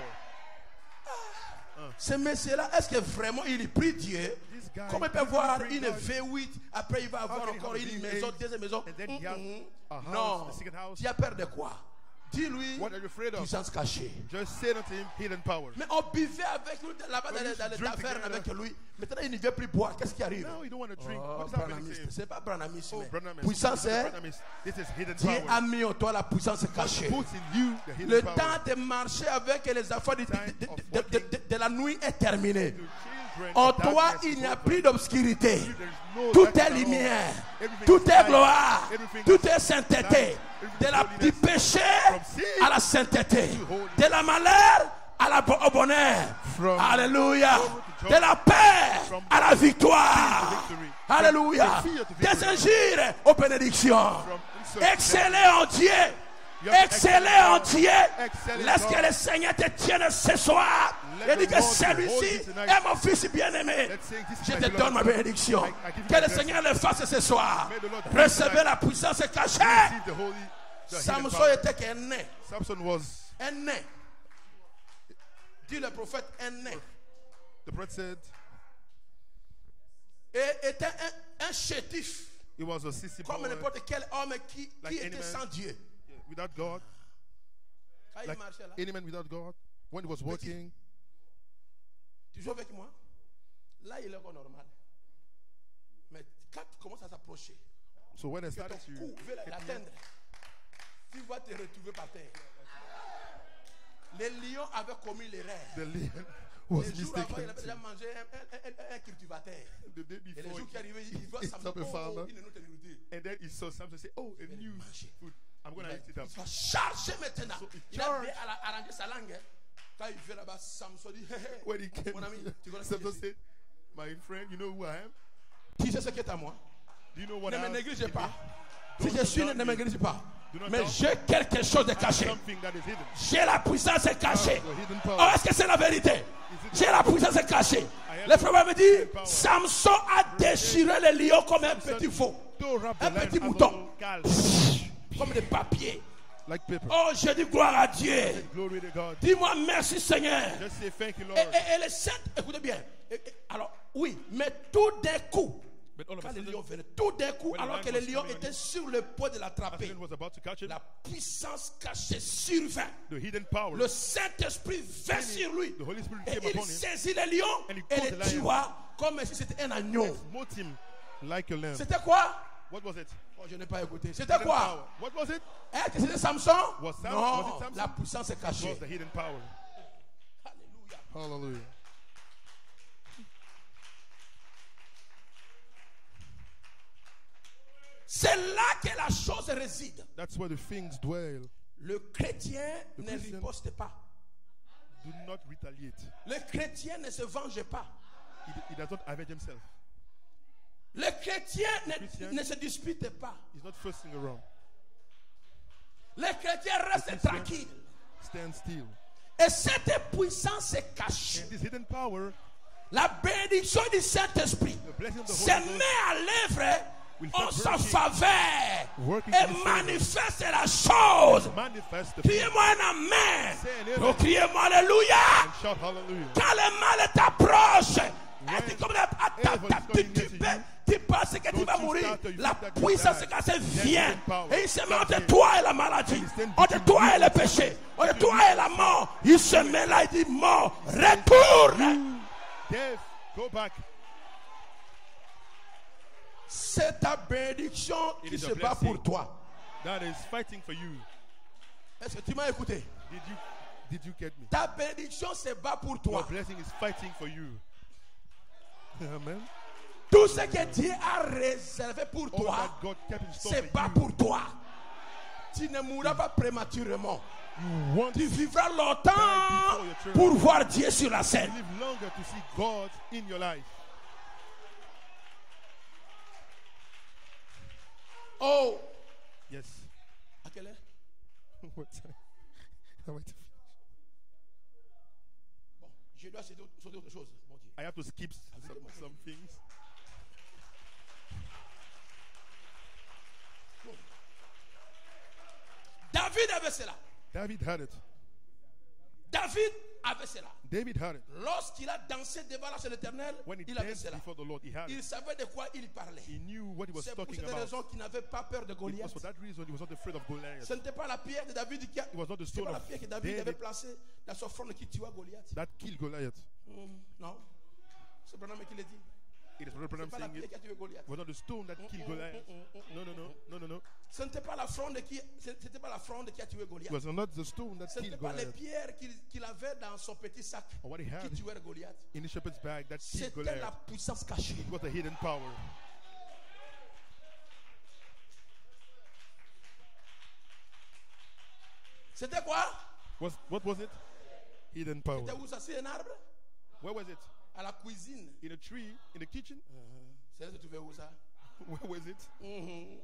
Ce monsieur-là, est-ce que vraiment il prie Dieu? This guy, Comment il peut did he avoir pray une God? V huit, après il va avoir can he encore have a une V eight, maison, deuxième maison? and then he has Mm-mm. a house, Non. a second house? Tu as peur de quoi? Dis-lui, What are you afraid of? puissance cachée. Just say unto him, hidden power. Mais on buvait avec lui là-bas dans, we les- used dans to les drink tavernes together. avec lui. Maintenant, il ne veut plus boire. Qu'est-ce qui arrive? Now you don't want to drink. Oh, What's happening to branamiste. him? C'est pas branamisme. Oh, Branham is- Puissance, this is hein? Branham is- This is hidden Dieu power. a mis en toi la puissance God cachée. puts in you the hidden Le power. temps de marcher avec les enfants de, de- Time de- of de- de- de- de la nuit est terminé. The children En of toi, darkness il is n'y a over. plus d'obscurité. There is no Tout darkness est at all. lumière. Everything Tout is est light. gloire. Everything Tout is est sainteté. light. De la, Everything du is péché From sin à la sainteté. to holiness. De la malheur à la, au bonheur. From Alléluia. sorrow to De joy. la paix From à la victoire. fear to victory. Alléluia. From fear to victory. Des injures aux bénédictions. From insult to Excellez en Dieu. You have Excellez excellent en God. Dieu. Excellent Laisse God. que le Seigneur te tienne ce soir. Let Et dis the que Lord hold celui-ci you tonight. est mon fils bien-aimé. Let's sing, this is Je my te beloved donne ma son. bénédiction. I- I give you Que my le blessing. Seigneur le fasse ce soir. May the Lord Recevez bless la puissance cachée. Receive the holy, the hidden Samson power. était qu'un nain. Samson was, Un nain. Dit le prophète, un nain. the prophet said, Et était un, un chétif. he was a sissy Comme boy n'importe quel homme qui, Like qui any était man. sans Dieu. without God, Quand il like marchait là. any man without God. When he was walking, Tu joues avec moi? Là, il est encore normal. Mais quand tu commences à s'approcher, so when I que ton started to cou veut hit me, l'atteindre, tu vas te retrouver par terre. Les lions avaient commis l'erreur. the lion was Les jours avant, il mistaken. avait déjà mangé un, un, un, un cultivateur. The day Et les before, jours qui he, arrivaient, il voit he ça. saw a farmer, Il ne nous te nourrit. and then he saw Samson say, "Oh, a new food. I'm going to eat it up." Il va charger maintenant. So he Il a charged. bien arrangé sa langue. hein. Quand il fait là-bas, Samson dit, hé, hé, When he came, mon ami, tu connais qui Samson je suis? said, "My friend, you know who I am? Tu sais ce qui est à moi. Do you know what Ne I me am?" négligez in pas. me? Si Don't je suis, ne doubt ne me. me néglige pas. Do not Mais doubt. j'ai quelque chose de I have caché. something that is hidden. J'ai la puissance cachée. The hidden power. Oh, est-ce que c'est la vérité? J'ai la puissance cachée. Le frère me dit, Samson a déchiré le lion comme un petit veau. Tore up the Un lion petit as a mouton. little calf, Comme des papiers. like paper. Oh, je dis gloire à Dieu. Glory to God. Dis-moi merci Seigneur. Just say thank you, Lord. Et, et, et les saints, écoutez bien. Et- et- alors, oui, mais tout d'un coup, But all of a quand le sudden, lion venait, tout d'un coup, when the alors lion que le was lion coming on était him, sur le point de as the l'attraper, lion was about to catch him, la puissance cachée survint. the hidden power, Le Saint-Esprit vint sur lui. the Holy Spirit Et came il upon him, saisit le lion and he et caught le the lion. tua comme si c'était un agneau. smote him like a lamb. C'était quoi? What was it? Oh, je n'ai pas écouté. C'était Hidden quoi? power. What was it? Est-ce que c'était Samson? Was Sam- was Non, it Samson? la puissance est It cachée. was the hidden power. Alléluia. Hallelujah. C'est là que la chose réside. That's where the things dwell. Le chrétien Le ne Christian- riposte pas. Do not retaliate. Le chrétien ne se venge pas. He, he does not avenge himself. Le chrétien ne, Christian- ne se dispute pas. He's not fussing around. Le chrétien reste Christian- tranquille. Stand still. Et cette puissance est cachée. And this hidden power, La bénédiction du Saint-Esprit the blessing of the se Holy met Ghost, à l'œuvre will en start sa working- faveur working et in his favor. manifeste la chose. manifest the Criez-moi un amen. Say an amen. Oh, criez-moi alléluia. and shout hallelujah. Quand le mal t'approche, et tu When commences à ta- evil ta- is tu, coming tu near to peux- you, tu penses que tu don't vas you mourir. start to- you La think that you puissance die. cassée There's vient hidden power. et il se met Start entre here. toi et la maladie, And he stand entre between toi you et le and péché, entre between toi you et la mort. Il se met là, il dit mort, retourne. Death, go back. C'est ta bénédiction It qui is a se bat blessing. pour toi. That is fighting for you. Est-ce que tu m'as écouté? Did you did you get me? Ta bénédiction se bat pour toi. Your blessing is fighting for you. Amen. Tout ce que Dieu a réservé pour All toi, that God kept in store c'est for pas you. pour toi. Tu ne mourras pas prématurément. You want Tu to vivras longtemps before your turn. pour voir Dieu sur la scène. live longer to see God in your life. Oh, Yes. à quelle heure? What time? Am I to- Bon, je dois sauter autre- sauter autre chose. Mon Dieu. I have to skip s- some, some things. David avait cela. David had it. David avait cela. David had it. Lorsqu'il a dansé devant l'arche de l'Éternel, When he il avait danced cela. before the Lord, he had Il it. savait de quoi il parlait. He knew what he was C'est pour talking cette about. raison qu'il n'avait pas peur de It Goliath. was for that reason he was not afraid of Goliath. Ce n'était pas la pierre de David qui a, It was not the c'est stone pas la of pierre que David avait David placée dans son front qui tua Goliath. that killed Goliath. Hmm, non, c'est Branham qui l'a dit. It is Brother C'est Branham pas la saying pierre it. qui a tué Goliath. It was not the stone that killed Goliath. No, no, no, no, no, no. Ce n'était pas la fronde qui, ce n'était pas la fronde qui a tué It Goliath. was not the stone that Ce n'était killed pas les Goliath. pierres qu'il qu'il avait dans son petit sac Or what he qui had tuèrent Goliath. in the shepherd's bag that killed C'était la Goliath. puissance cachée. It was the hidden power. C'était quoi? Was what was it? Hidden power. C'était où ça? C'est un arbre? Where was it? À la cuisine. In a tree? In the kitchen? C'est tu trouvé où ça? Where was it? Mhm.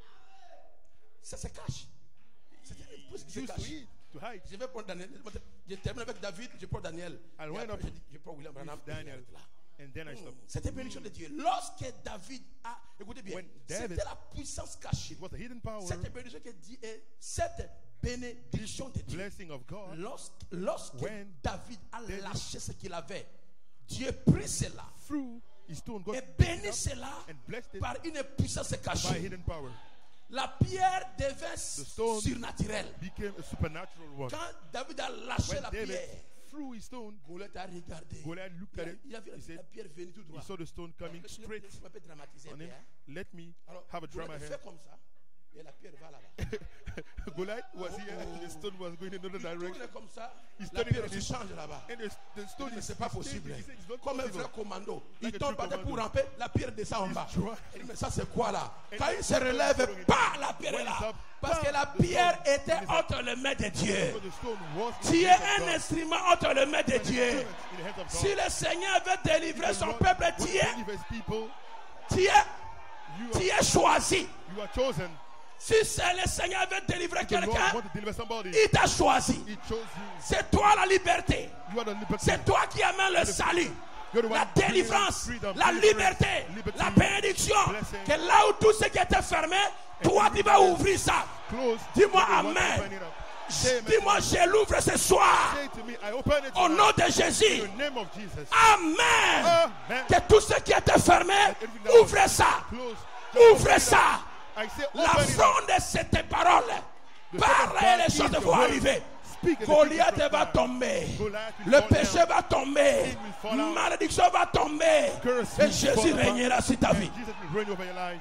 Ça se cache. C'était une pousse qui se Used to cache. eat, to hide. Je vais prendre Daniel. Je termine avec David, je prends Daniel. I'll Et wind après, up je, dis- je prends William Branham. et je Daniel. m'arrête là. And then I stopped. C'était une bénédiction de Dieu. Lorsque David a, écoutez bien, When David- c'était la puissance cachée. It was the hidden power, Cette bénédiction que Dieu est, cette bénédiction de Dieu. blessing of God. Lorsque, lorsque When David a David- lâché ce qu'il avait, Dieu prit cela Through his stone, God et picked it bénit up cela and blessed it par une puissance by cachée. hidden power. La pierre devint stone surnaturelle. Became a supernatural one. Quand David a lâché When la David pierre, threw his stone, Goliath a regardé. Goliath looked Il at a, it. il a vu la, He said, la pierre venir tout he droit. saw the stone coming Laisse- straight laisse-moi un peu dramatiser un on peu, him. hein. Let me Alors, have a drama Goliath here. fait comme ça et la pierre va là-bas. Goliath was here, and the stone was going in another Il direction. tourne comme ça, He's la turning pierre on se his- change là-bas. And the, the stone Mais is c'est pas is possible. changing. He said, it's not Comme un possible. vrai commando. Like Il a tombe true par terre pour commando. ramper, la pierre descend en bas. dry. Il dit, mais ça c'est quoi là? And Quand the il se stone is relève, following pas it. la pierre est When it's là. up, Parce que bam, la the pierre stone était is up. entre les mains de Dieu. So the stone was in Tu the es hands of un God. instrument entre les mains de An Dieu. instrument in the hands of God. Si le Seigneur veut délivrer The son Lord peuple, will tu es, deliver his people. tu es, You tu are, es choisi. you are chosen. Si c'est le Seigneur veut délivrer The Lord quelqu'un, want to deliver somebody. il t'a choisi. He chose you. C'est toi la liberté. You are the liberty. C'est toi qui amènes le salut, You're the one la bringing délivrance, freedom, la deliverance, liberté, liberty, la bénédiction. blessing. Que là où tout ce qui était fermé, toi tu vas ouvrir ça. Close. Dis-moi You are the one amen. opening it up. Say amen. Dis-moi, je l'ouvre ce soir. Say to me, I open it Au tonight. nom de In Jésus. the name of Jesus. Amen. Amen. Que tout ce qui était fermé, Everything that was ouvre ça. Close. Ouvre ça. I say La open it up. fronde de cette parole. The Parle second et les part choses is the vont word. arriver. Speak and the Goliath things va will tomber. Goliath will Le fall péché down. va tomber. Sin will fall out. Malédiction va tomber. Curse Et will Jésus fall apart. régnera sur ta And vie. Jesus will reign over your life.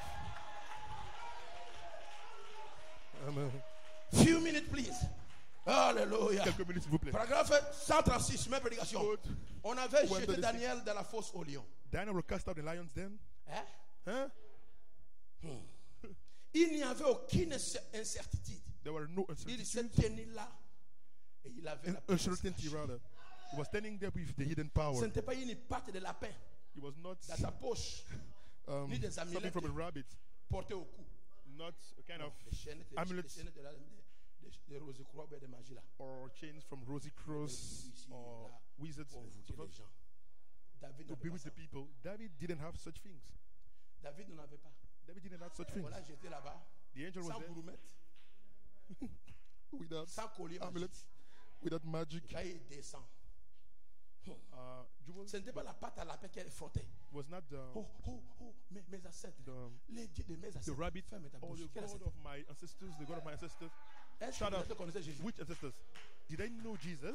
Amen. Few minutes, please. Alléluia. Quelques minutes, s'il vous plaît. Paragraphe cent trente-six, même prédication. Good. On avait One jeté thirty-six. Daniel dans la fosse au lion. Daniel will cast out the lions then. Hein? Huh? Il n'y avait aucune incertitude. There were no Il s'est uncertainties. tenu là et il avait Un- la puissance Uncertainty, cachée. rather. He was standing there with the hidden Ce power. n'était pas une patte de lapin He was not dans sa poche, um, ni des something amulettes from a rabbit, portées au cou. not a kind of Des chaînes, des, amulets. des chaînes de, la, de, de, de Rosicroix, ben, de magie là. or chains from Rosy Cross Ici, or là, wizards pour and so envoûter forth les gens. David to n'avait be pas with ça. the people. David didn't have such things. David n'en avait pas. David didn't have such things. Voilà, j'étais là-bas, The angel was sans there bourrumette, without sans collier magique. amulets, without magic. Quand il descend, Uh, jewels ce n'était pas la pâte à lapin qu'elle frottait. was not the, Oh, oh, oh, mes, mes ancêtres. the, Les dieux de mes the ancêtres. rabbit Ferme ta or bouche. the Quel God ancêtre? of my ancestors, the God of my ancestors. Est-ce que Shut vous up. connaissez Jésus? Which ancestors? Did I know Jesus?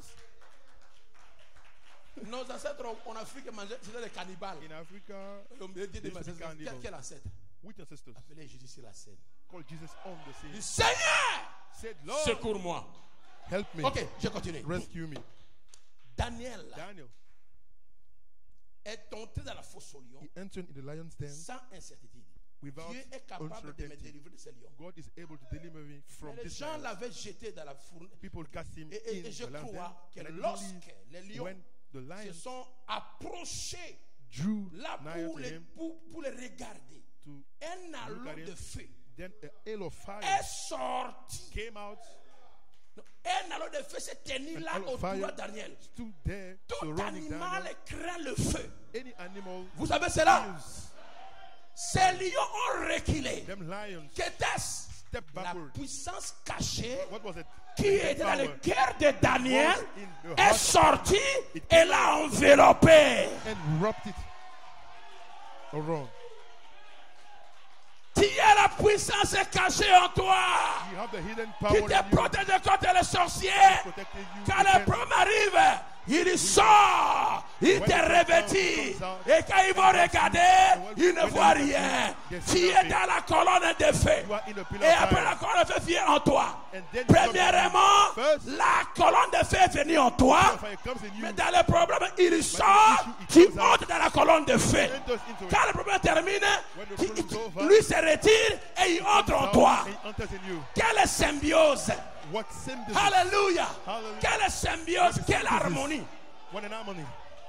Nos ancêtres en Afrique mangeaient, c'était des cannibales. In Africa, Les dieux de They mes used to be ancêtres. Quel, cannibals. quel ancêtre? which ancestors? Appelez Jésus sur la scène. Called Jesus on the Du scene. Seigneur, Said, Lord, secours-moi. help me. Ok, je continue. Rescue me. Daniel Daniel, est entré dans la fosse au lion he entered in the lion's den sans incertitude. without Dieu est capable de me uncertainty. délivrer de ces lions. God is able to deliver me from Mais les this gens lion. l'avaient jeté dans la fournaise. People cast him Et, et- in et je the lion's den. crois que And I do lorsque believe les lions when the se lions sont approchés drew là nigh pour to les, him pour, pour les regarder, to un look halo at de him, feu then a hail of fire est sorti. came out, Non, un halo de feu s'est tenu an là hail of autour de fire Daniel. stood there Tout surrounding animal Daniel. craint le feu. Any animal Vous savez cela? fears. Ces lions ont reculé. Them lions Qu'était-ce? step La backward. puissance cachée What was it? qui The était dans le power cœur de Daniel was in the est heart sortie et l'a enveloppé. and wrapped it around. Tu as la puissance cachée en toi You have the hidden qui power in te you, protège contre les sorciers. protecting you. Quand le against- problème arrive, il sort, il te revêtit. Et quand ils vont regarder, ils ne voient rien. Tu es dans la colonne de feu. You are in a pillar Et of après fire. la colonne de feu vient en toi. And then Premièrement, First, la colonne de feu est venue en toi. the fire comes in you. Mais dans le problème, il sort, tu montes dans la colonne de feu. Enters into it. Quand le problème termine, When the il- problem is il- over, lui se retire et il entre en Down toi. and it enters in you. Quelle symbiose! What symbiosis? Alléluia! Hallelujah. Quelle symbiose, quelle symbiosis. harmonie! What an harmony.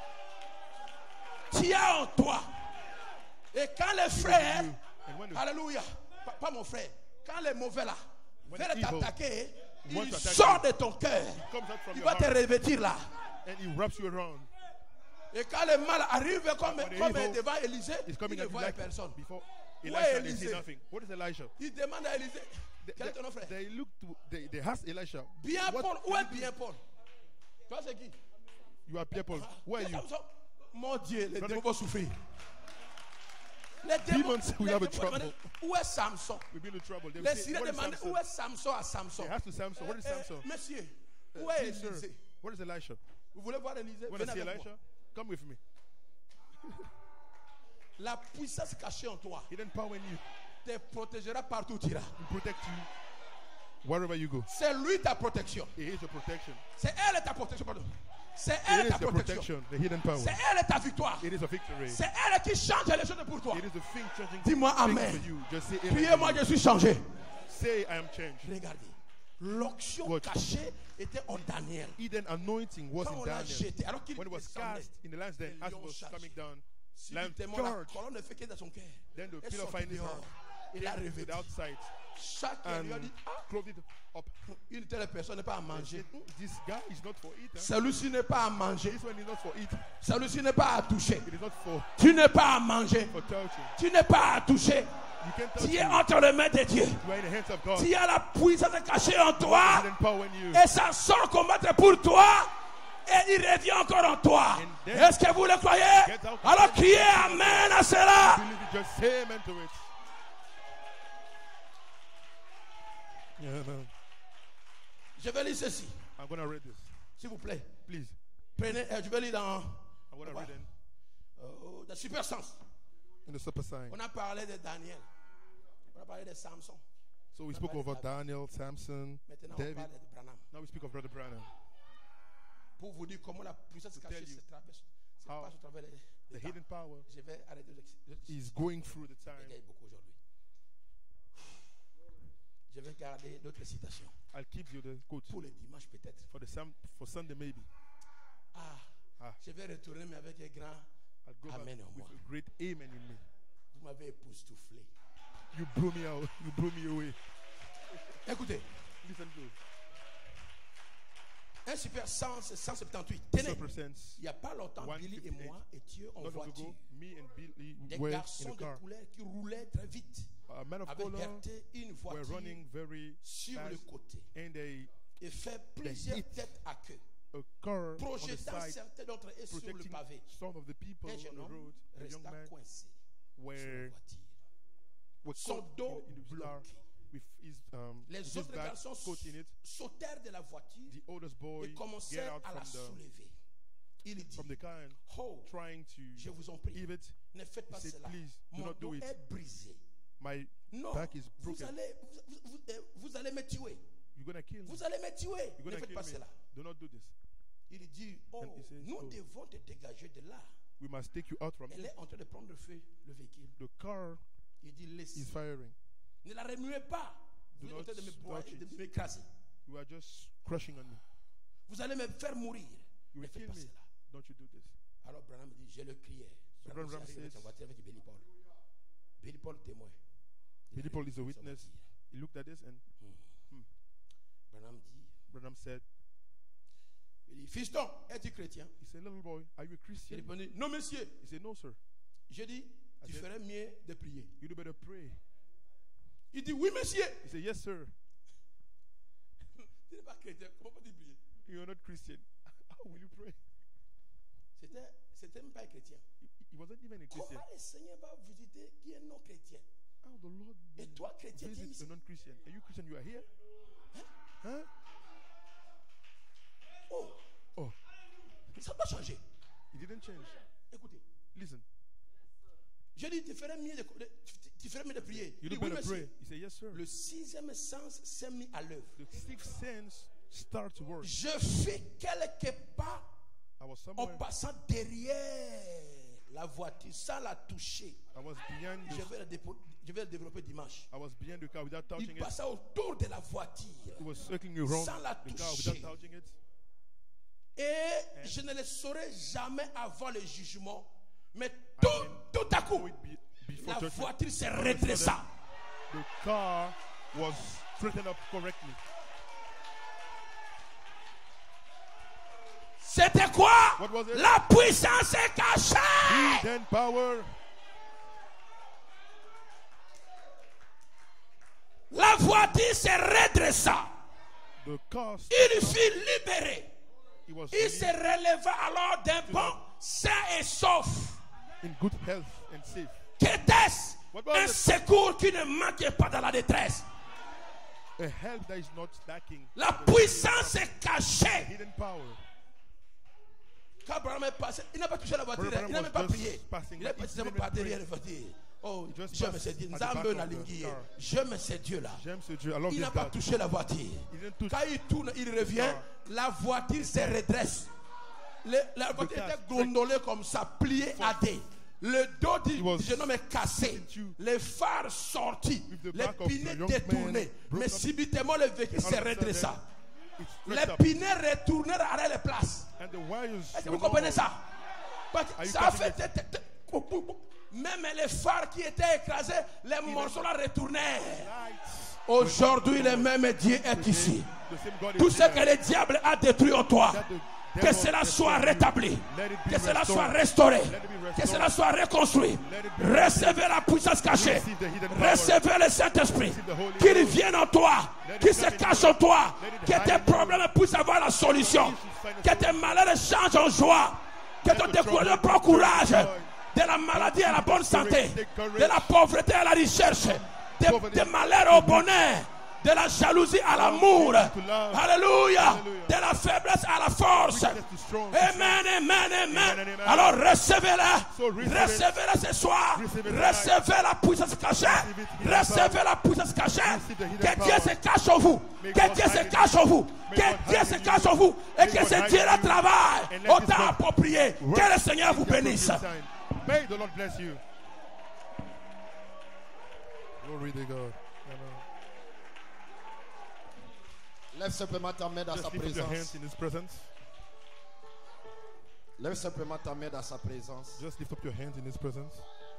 Tu as en toi. Et quand les frères, And when the Alléluia, pas, pas mon frère, quand les mauvais là When veulent the evil t'attaquer, want il to attack sort you, de ton cœur. comes out from Il your va te heart revêtir là. and he wraps you around. Et quand le mal arrive comme, When the comme evil devant Élisée, It's il coming ne at you voit like personne. before Où Elisha, est they see Élisée? nothing. What is Elisha? Il demande à Élisée, They, quel est ton nom, frère? they, they look to, they, they ask Elisha, Bien what, Paul, où est bien Paul? Toi c'est qui? you are Pierre Paul. Where are Et you? Samson, mon Dieu, les Brother- démons vont souffrir. Les démons, Demons will les have a démons trouble. demandaient, où est Samson? We've been in trouble. They will Les say, Syriens what is demandaient, Samson? où est Samson à Samson? They ask to Samson, what is Eh, eh, Samson? monsieur, Uh, où est please, sir, Élisée? what is Elisha? Vous voulez voir Élisée? Want to Venez see avec moi. Elisha? Come with me. La puissance cachée en toi Hidden power in you te protégera partout où tu iras. will protect you wherever you go. C'est lui ta protection. It is your protection. C'est elle ta protection. Pardon. C'est It elle is ta the protection. protection, the hidden power. C'est elle ta victoire. It is a victory. C'est elle qui change les choses pour toi. It is a thing changing Dis-moi things amen. for you. Just say Priez-moi, amen. je suis changé. Say I am changed. Regardez. L'onction What? cachée était en Daniel. Hidden anointing was Quand in on l'a Daniel. jeté, alors qu'il When it was descendait, cast in the lion's den, les as it lions was chargés. coming down, lion subitement, la charged. colonne de feu qui est dans son cœur. Then the est pillar of sortie fire in his dehors. heart Il a came to revêtu. the outside Chaque and lui a dit, ah, clothed it up. une telle personne n'est pas à And manger. said, "Mm, this guy is not for it. Huh? Celui-ci n'est pas à manger. This one is not for it. Celui-ci n'est pas à toucher. It is not for, Tu n'es pas à manger. for touching. Tu n'es pas à toucher. You can't touch Tu es it. entre les mains de Dieu. You are in the hands of God. Tu as la puissance cachée en toi. Hidden power in you. Et ça sort combattre pour toi. Et il revient encore en toi. And then- Est-ce que vous le croyez? Get out. Alors criez Amen à cela. Believe it, just say amen to it. Yeah, man. Je vais lire ceci, I'm going to read this. s'il vous plaît. Please. Prenez, euh, je vais lire dans I'm going to read in, euh, dans Super Sens. in the super sign. On a parlé de Daniel. On a parlé de Samson. So we spoke about Daniel, Samson, Maintenant, on David. parle de Branham. Now we speak of Brother Branham. Pour vous dire comment la puissance cachée tell you se traverse. Se how passe au travers des, des The temps. hidden power Je vais arrêter de is going through the time. beaucoup aujourd'hui. Je vais garder d'autres citations. I'll keep you the quote Pour le dimanche peut-être. for the sam- for Sunday maybe. Ah, Ah. je vais retourner mais avec un grand I'll go back amen en with moi. a great amen in me. Vous m'avez époustouflé. You blew me out. You blew me away. Écoutez, Listen to un super cent, cent soixante-dix-huit. Tenez, Super Sense. il n'y a pas longtemps, one Billy et fifty-eight. moi étions en Not long voiture. ago, me and Billy Des were in garçons a de car. couleur qui roulaient très vite A man of avaient color heurté une were voiture running very sur le fast, côté and a, et fait plusieurs hit têtes à queue, a car on the projetant side, certains d'entre eux sur le protecting pavé. some of the people Un on jeune the homme road. A young resta man coincé sur la were voiture. was Son caught dos in, in the car bloqué. with his um with Les his autres back garçons caught in it. sautèrent de la voiture The oldest boy et get commencèrent out à la from the soulever. Il dit, from the car and oh, trying to je vous en prie, heave it. ne faites He pas said, cela. please do Mon not do dos it. est brisé. My Non, back is vous broken. allez, vous, vous- vous- euh, vous allez me tuer. You're gonna kill me. Vous allez me tuer. You're Ne gonna faites kill pas me. cela. Do not do this. Il dit, oh, And he says, nous oh. devons te dégager de là. We must take you out from Elle here. est en train de prendre feu, le véhicule. The car Il dit, laissez. is firing. Ne la remuez pas. Vous Do êtes en train de me not broyer, touch de it. m'écraser. You are just crushing on me. Vous allez me faire mourir. You Ne will faites kill pas me. cela. Don't you do this. Alors Branham dit, je le criais. So Branham Branham arrive avec sa says- voiture avec Billy Paul. Billy Paul témoin. Il Billy arrive Paul is a avec sa witness. voiture. He looked at this and Branham dit, Branham said, il dit, fiston, es-tu chrétien? he said, little boy, are you a Il Christian? répondit, non monsieur. He said, no, sir. Je dis, tu said- ferais mieux de prier. You do better pray. Il dit, oui monsieur. He said, yes, sir. Tu n'es pas chrétien, comment peux-tu prier? You're not Christian. How will you pray? C'était, c'était même pas un chrétien. He, he wasn't even a Christian. Comment le Seigneur va visiter qui est non chrétien? How the Lord Et will toi chrétien, tu es visit ici. a non-Christian? Are you Christian? You are here? Huh? Oh, Oh, ça doit changer. it didn't change. Écoutez, Listen, je dis, tu ferais mieux de, de- tu- tu ferais mieux de prier. you Il dit, do oui better monsieur. pray. He said, yes, sir. Le sixième sens s'est mis à l'œuvre. The sixth sense start to work. Je fis quelques pas I was en somewhere. passant derrière la voiture sans la toucher. I was behind Je the, vais le, dépo- je vais le développer dimanche. I was behind the car without touching Il it. passa autour de la voiture. He was circling around Sans la the car toucher. without touching it. Et je ne le saurai jamais avant le jugement. Mais tout, tout à coup, So it be, before la judgment, voiture se all of a sudden, redressa. the car was straightened up correctly. C'était quoi? What was it? La puissance est cachée. Then power. La voiture se redressa. The car, Il fut libéré. he was Il se releva alors d'un bond sain et sauf. in good health and safe. Qu'était-ce? What was Un it? secours qui ne manquait pas dans la détresse. A help that is not lacking. La puissance est cachée. Hidden power. Quand Abraham est passé, il n'a pas touché la voiture, Brother il n'a même pas Abraham was prié. just passing Il est by. passé He didn't par pray. derrière la voiture. Oh, He just j'aime passed ce Dieu. at the Nzambe back of na the lingi. car. J'aime ce Dieu-là. James said, I love Il this n'a pas God. touché la voiture. He didn't touch Quand il tourne, il revient, car. la voiture se redresse. Le- la voiture car était gondolée comme ça, pliée à dés. Le dos du He was jeune homme est cassé. into Les phares sortis. with the Les back of pinets the young détournés. man broke Mais up. subitement, le véhicule All se of a sudden, redressa. it Les stretched up. pinets retournèrent à leur place. And the wires Est-ce que were vous comprenez normal. ça? Parce que Are you ça a catching fait. it? t- t- t- Même les phares qui étaient écrasés, les morceaux là retournèrent. Lights. Aujourd'hui, le même Dieu est ici. The same God is Tout ce here. que le diable a détruit en toi, That the que devil cela destroyed soit you. rétabli, Let it be que cela restored. soit restauré, Let it be que restored. cela soit reconstruit. Let it be Recevez la puissance cachée, Receive the hidden power. recevez le Saint-Esprit, Receive the Holy qu'il Ghost. vienne en toi, Let qu'il it se come in cache you. en toi, Let it que hide tes in you. problèmes puissent avoir la solution, Let it find a que tes solution. malheurs changent en joie, que Let ton the découragement trouble prend courage, turn to joy. de la maladie à la bonne santé, Take courage. de la pauvreté à la recherche, des Poverty. des malheurs au bonheur, de la jalousie à l'amour. to love. Alléluia. Hallelujah. De la faiblesse à la force. Weakness to strong. Amen, amen, amen. Amen, amen. Alors recevez-la. So receive it. Recevez-la ce soir. Receive it Recevez la puissance cachée. Receive it, hidden Recevez power. la puissance cachée. Receive the hidden Que Dieu power. se cache en vous. May Que God Dieu se hide in cache you. en vous. May Que God Dieu hide se in cache you. en vous. Et May que God ce hide Dieu in la you. travaille. And let Au this temps God approprié. work Que le Seigneur vous in the bénisse. appropriate time. May the Lord bless you. Glory to God. Amen. Lève simplement ta main dans sa Just lift up your hands présence. in His presence. Lève simplement ta main dans sa présence. Just lift up your hands in His presence.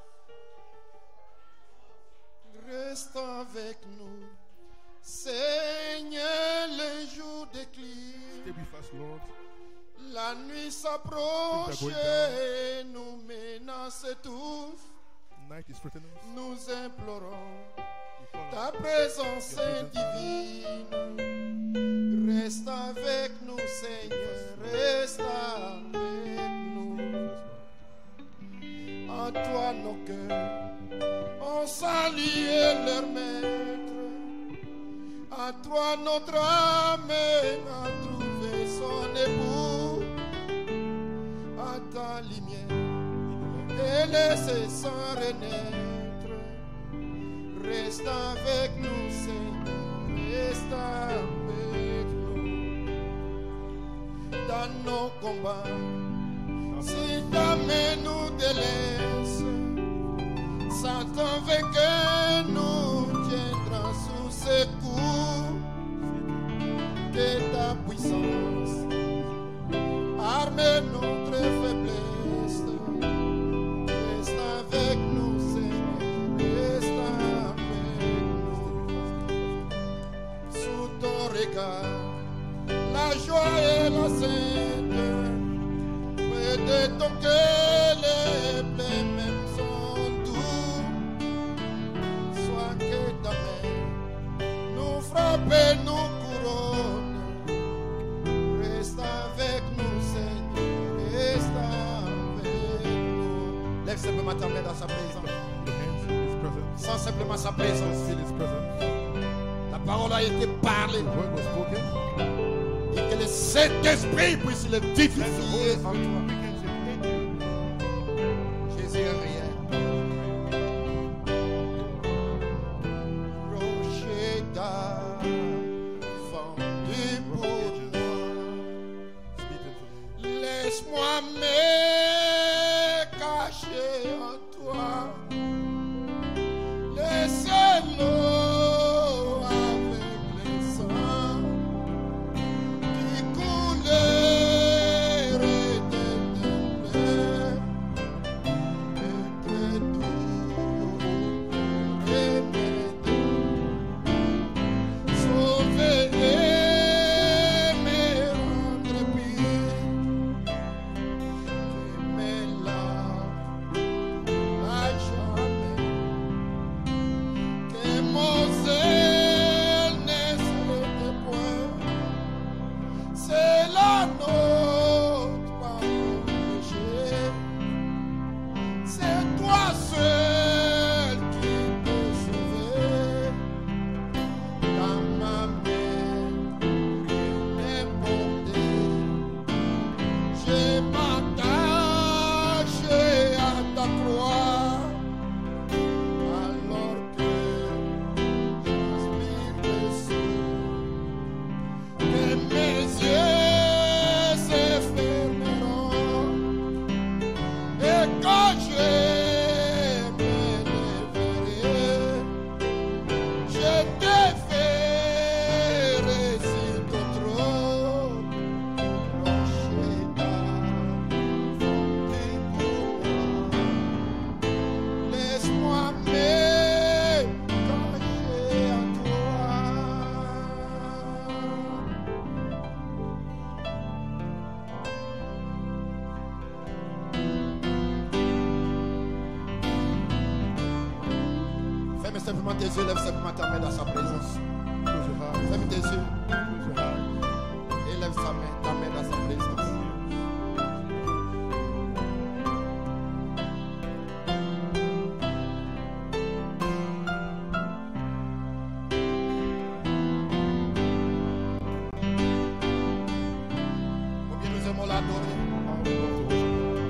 Reste avec nous, Seigneur, les jours déclinent. Stay with us, Lord. La nuit s'approche Things are going et nous menace tous. Night is threatening us. Nous implorons We call ta out. présence Your presence, divine. Reste avec nous, Seigneur, reste avec nous. En toi nos cœurs ont salué leur maître. À toi notre âme a trouvé son époux. À ta lumière, elle laisse sans renaître. Reste avec nous, Seigneur, reste avec nous. Dans nos combats, si ta main nous délaisse, Satan vainqueur nous tiendra sous ses coups. Que ta puissance arme notre faiblesse. Reste avec nous, Seigneur, reste avec nous. Sous ton regard, la joie et la sainte. Près de ton cœur, les plaies même sont doux. Soit que ta main nous frappe et nous couronne. Reste avec nous, Seigneur, reste avec nous. Lève simplement ta main dans sa présence. Your hands in His presence. Sans simplement sa Just présence. feel His presence. La parole a été parlée. The word was spoken. Et que le Saint-Esprit puisse le vivifier en toi. Jésus est rien. Rocher d'avant du pour moi. Speak into me. Laisse-moi me cacher en toi. Laisse-le avec les sangs qui coulèrent de tes plaies. Et très doux et médeux. Sauver et me rendre pire. Mais là, à jamais, que mon zèle ne s'arrête point. C'est la nôtre par le péché. C'est toi seul qui peux sauver. Dans ma main, rien n'est bondé. Je m'attache à ta croix, alors que j'aspire dessus, que mes yeux se fermeront, et quand je me lèverai, je te verrai sur ton trône. Rocher d'avant pour moi. Laisse-moi me cacher en toi. Ferme simplement tes yeux, lève simplement ta main dans sa présence. Close your eyes. Ferme tes yeux Close your eyes. et lève sa main, ta main dans sa présence. Combien nous aimons l'adorer. How we love to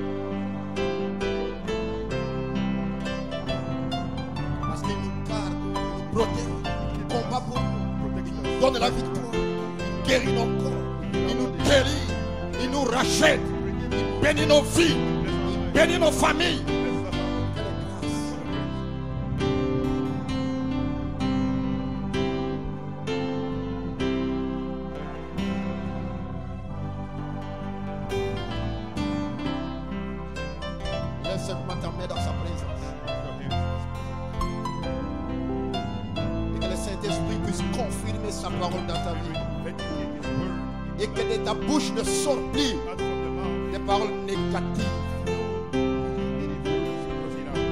worship. Parce qu'il nous garde, il nous protège, il combat pour nous, il nous donne la victoire, il guérit nos corps, il nous guérit, il nous rachète, il bénit nos vies, il bénit nos familles. Quelle grâce. confirmer sa parole dans ta vie. Vindicate His word. Et que de ta bouche ne sortent plus Not from the mouth. des paroles négatives. Because it out.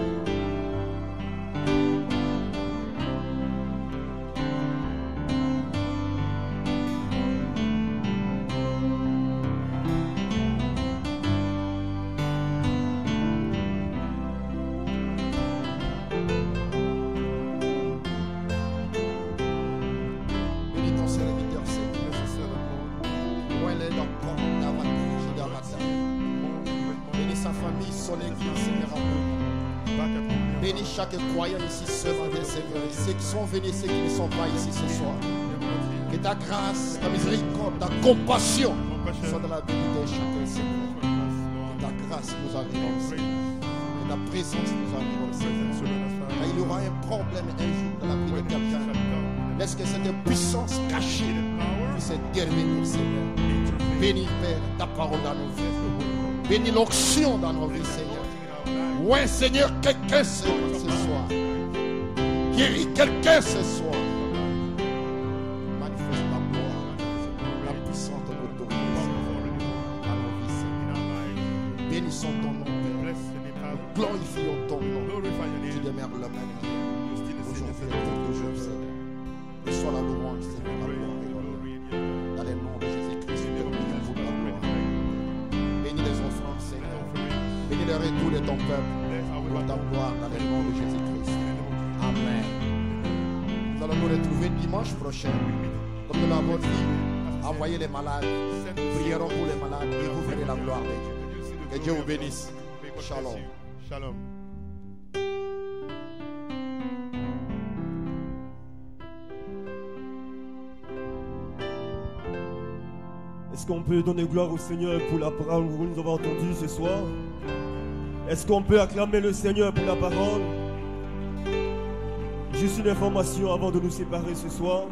Bénis ton serviteur, Seigneur. Bless the servant, Lord. Où elle est dans ton avantage dans la terre. Bénis sa famille, son église, Seigneur. Back at home. Bénis chaque croyant ici ce matin, Seigneur. Et ceux qui sont venus, ceux qui ne sont pas ici ce soir. Que ta grâce, ta miséricorde, ta compassion soient dans la vie de chacun, Seigneur. Que ta grâce nous arrive, Seigneur. Que ta présence nous arrive, Seigneur. Là, il y aura un problème un jour dans la vie de quelqu'un. Laisse que cette puissance cachée puisse intervenir, Seigneur. Bénis, Père, ta parole dans nos vies. Bénis l'onction dans nos vies, Seigneur. Ouais, Seigneur, quelqu'un ce, ce soir. Guéris quelqu'un ce soir. Manifeste ta gloire, la puissante autorité dans nos vies, Seigneur. Bénissons ton nom, Père. Glorifions ton nom. Tu demeures le même. Aujourd'hui et toujours, Seigneur. Reçois la louange, Seigneur, la gloire et l'honneur. Dans le nom de Jésus-Christ, nous te prions pour la gloire. Bénis les offrandes, Seigneur. Bénis le retour de ton peuple. Pour ta gloire, dans le nom de Jésus-Christ. Amen. Nous allons nous retrouver dimanche prochain. Comme nous l'avons dit, envoyez les malades. Prierons pour les malades et vous verrez la gloire de Dieu. Que Dieu vous bénisse. Shalom. Shalom. Est-ce qu'on peut donner gloire au Seigneur pour la parole que nous avons entendue ce soir? Est-ce qu'on peut acclamer le Seigneur pour la parole? Juste une information avant de nous séparer ce soir.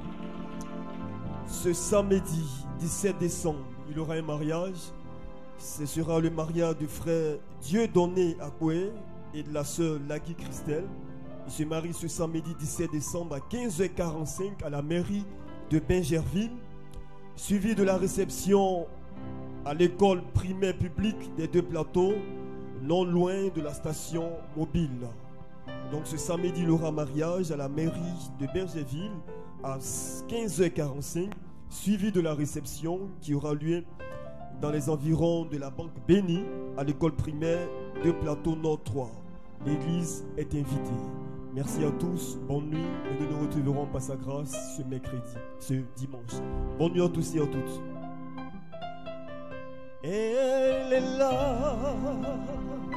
Ce samedi dix-sept décembre, il y aura un mariage. Ce sera le mariage du frère Dieudonné Akoué et de la sœur Lagui Christelle. Ils se marient ce samedi dix-sept décembre à quinze heures quarante-cinq à la mairie de Bingerville, suivi de la réception à l'école primaire publique des Deux Plateaux, non loin de la station mobile. Donc ce samedi, il y aura mariage à la mairie de Bingerville à quinze heures quarante-cinq, suivi de la réception qui aura lieu dans les environs de la banque Béni à l'école primaire de Plateau Nord trois. L'église est invitée. Merci à tous, bonne nuit et nous nous retrouverons par sa grâce ce mercredi, ce dimanche. Bonne nuit à tous et à toutes. Elle est là.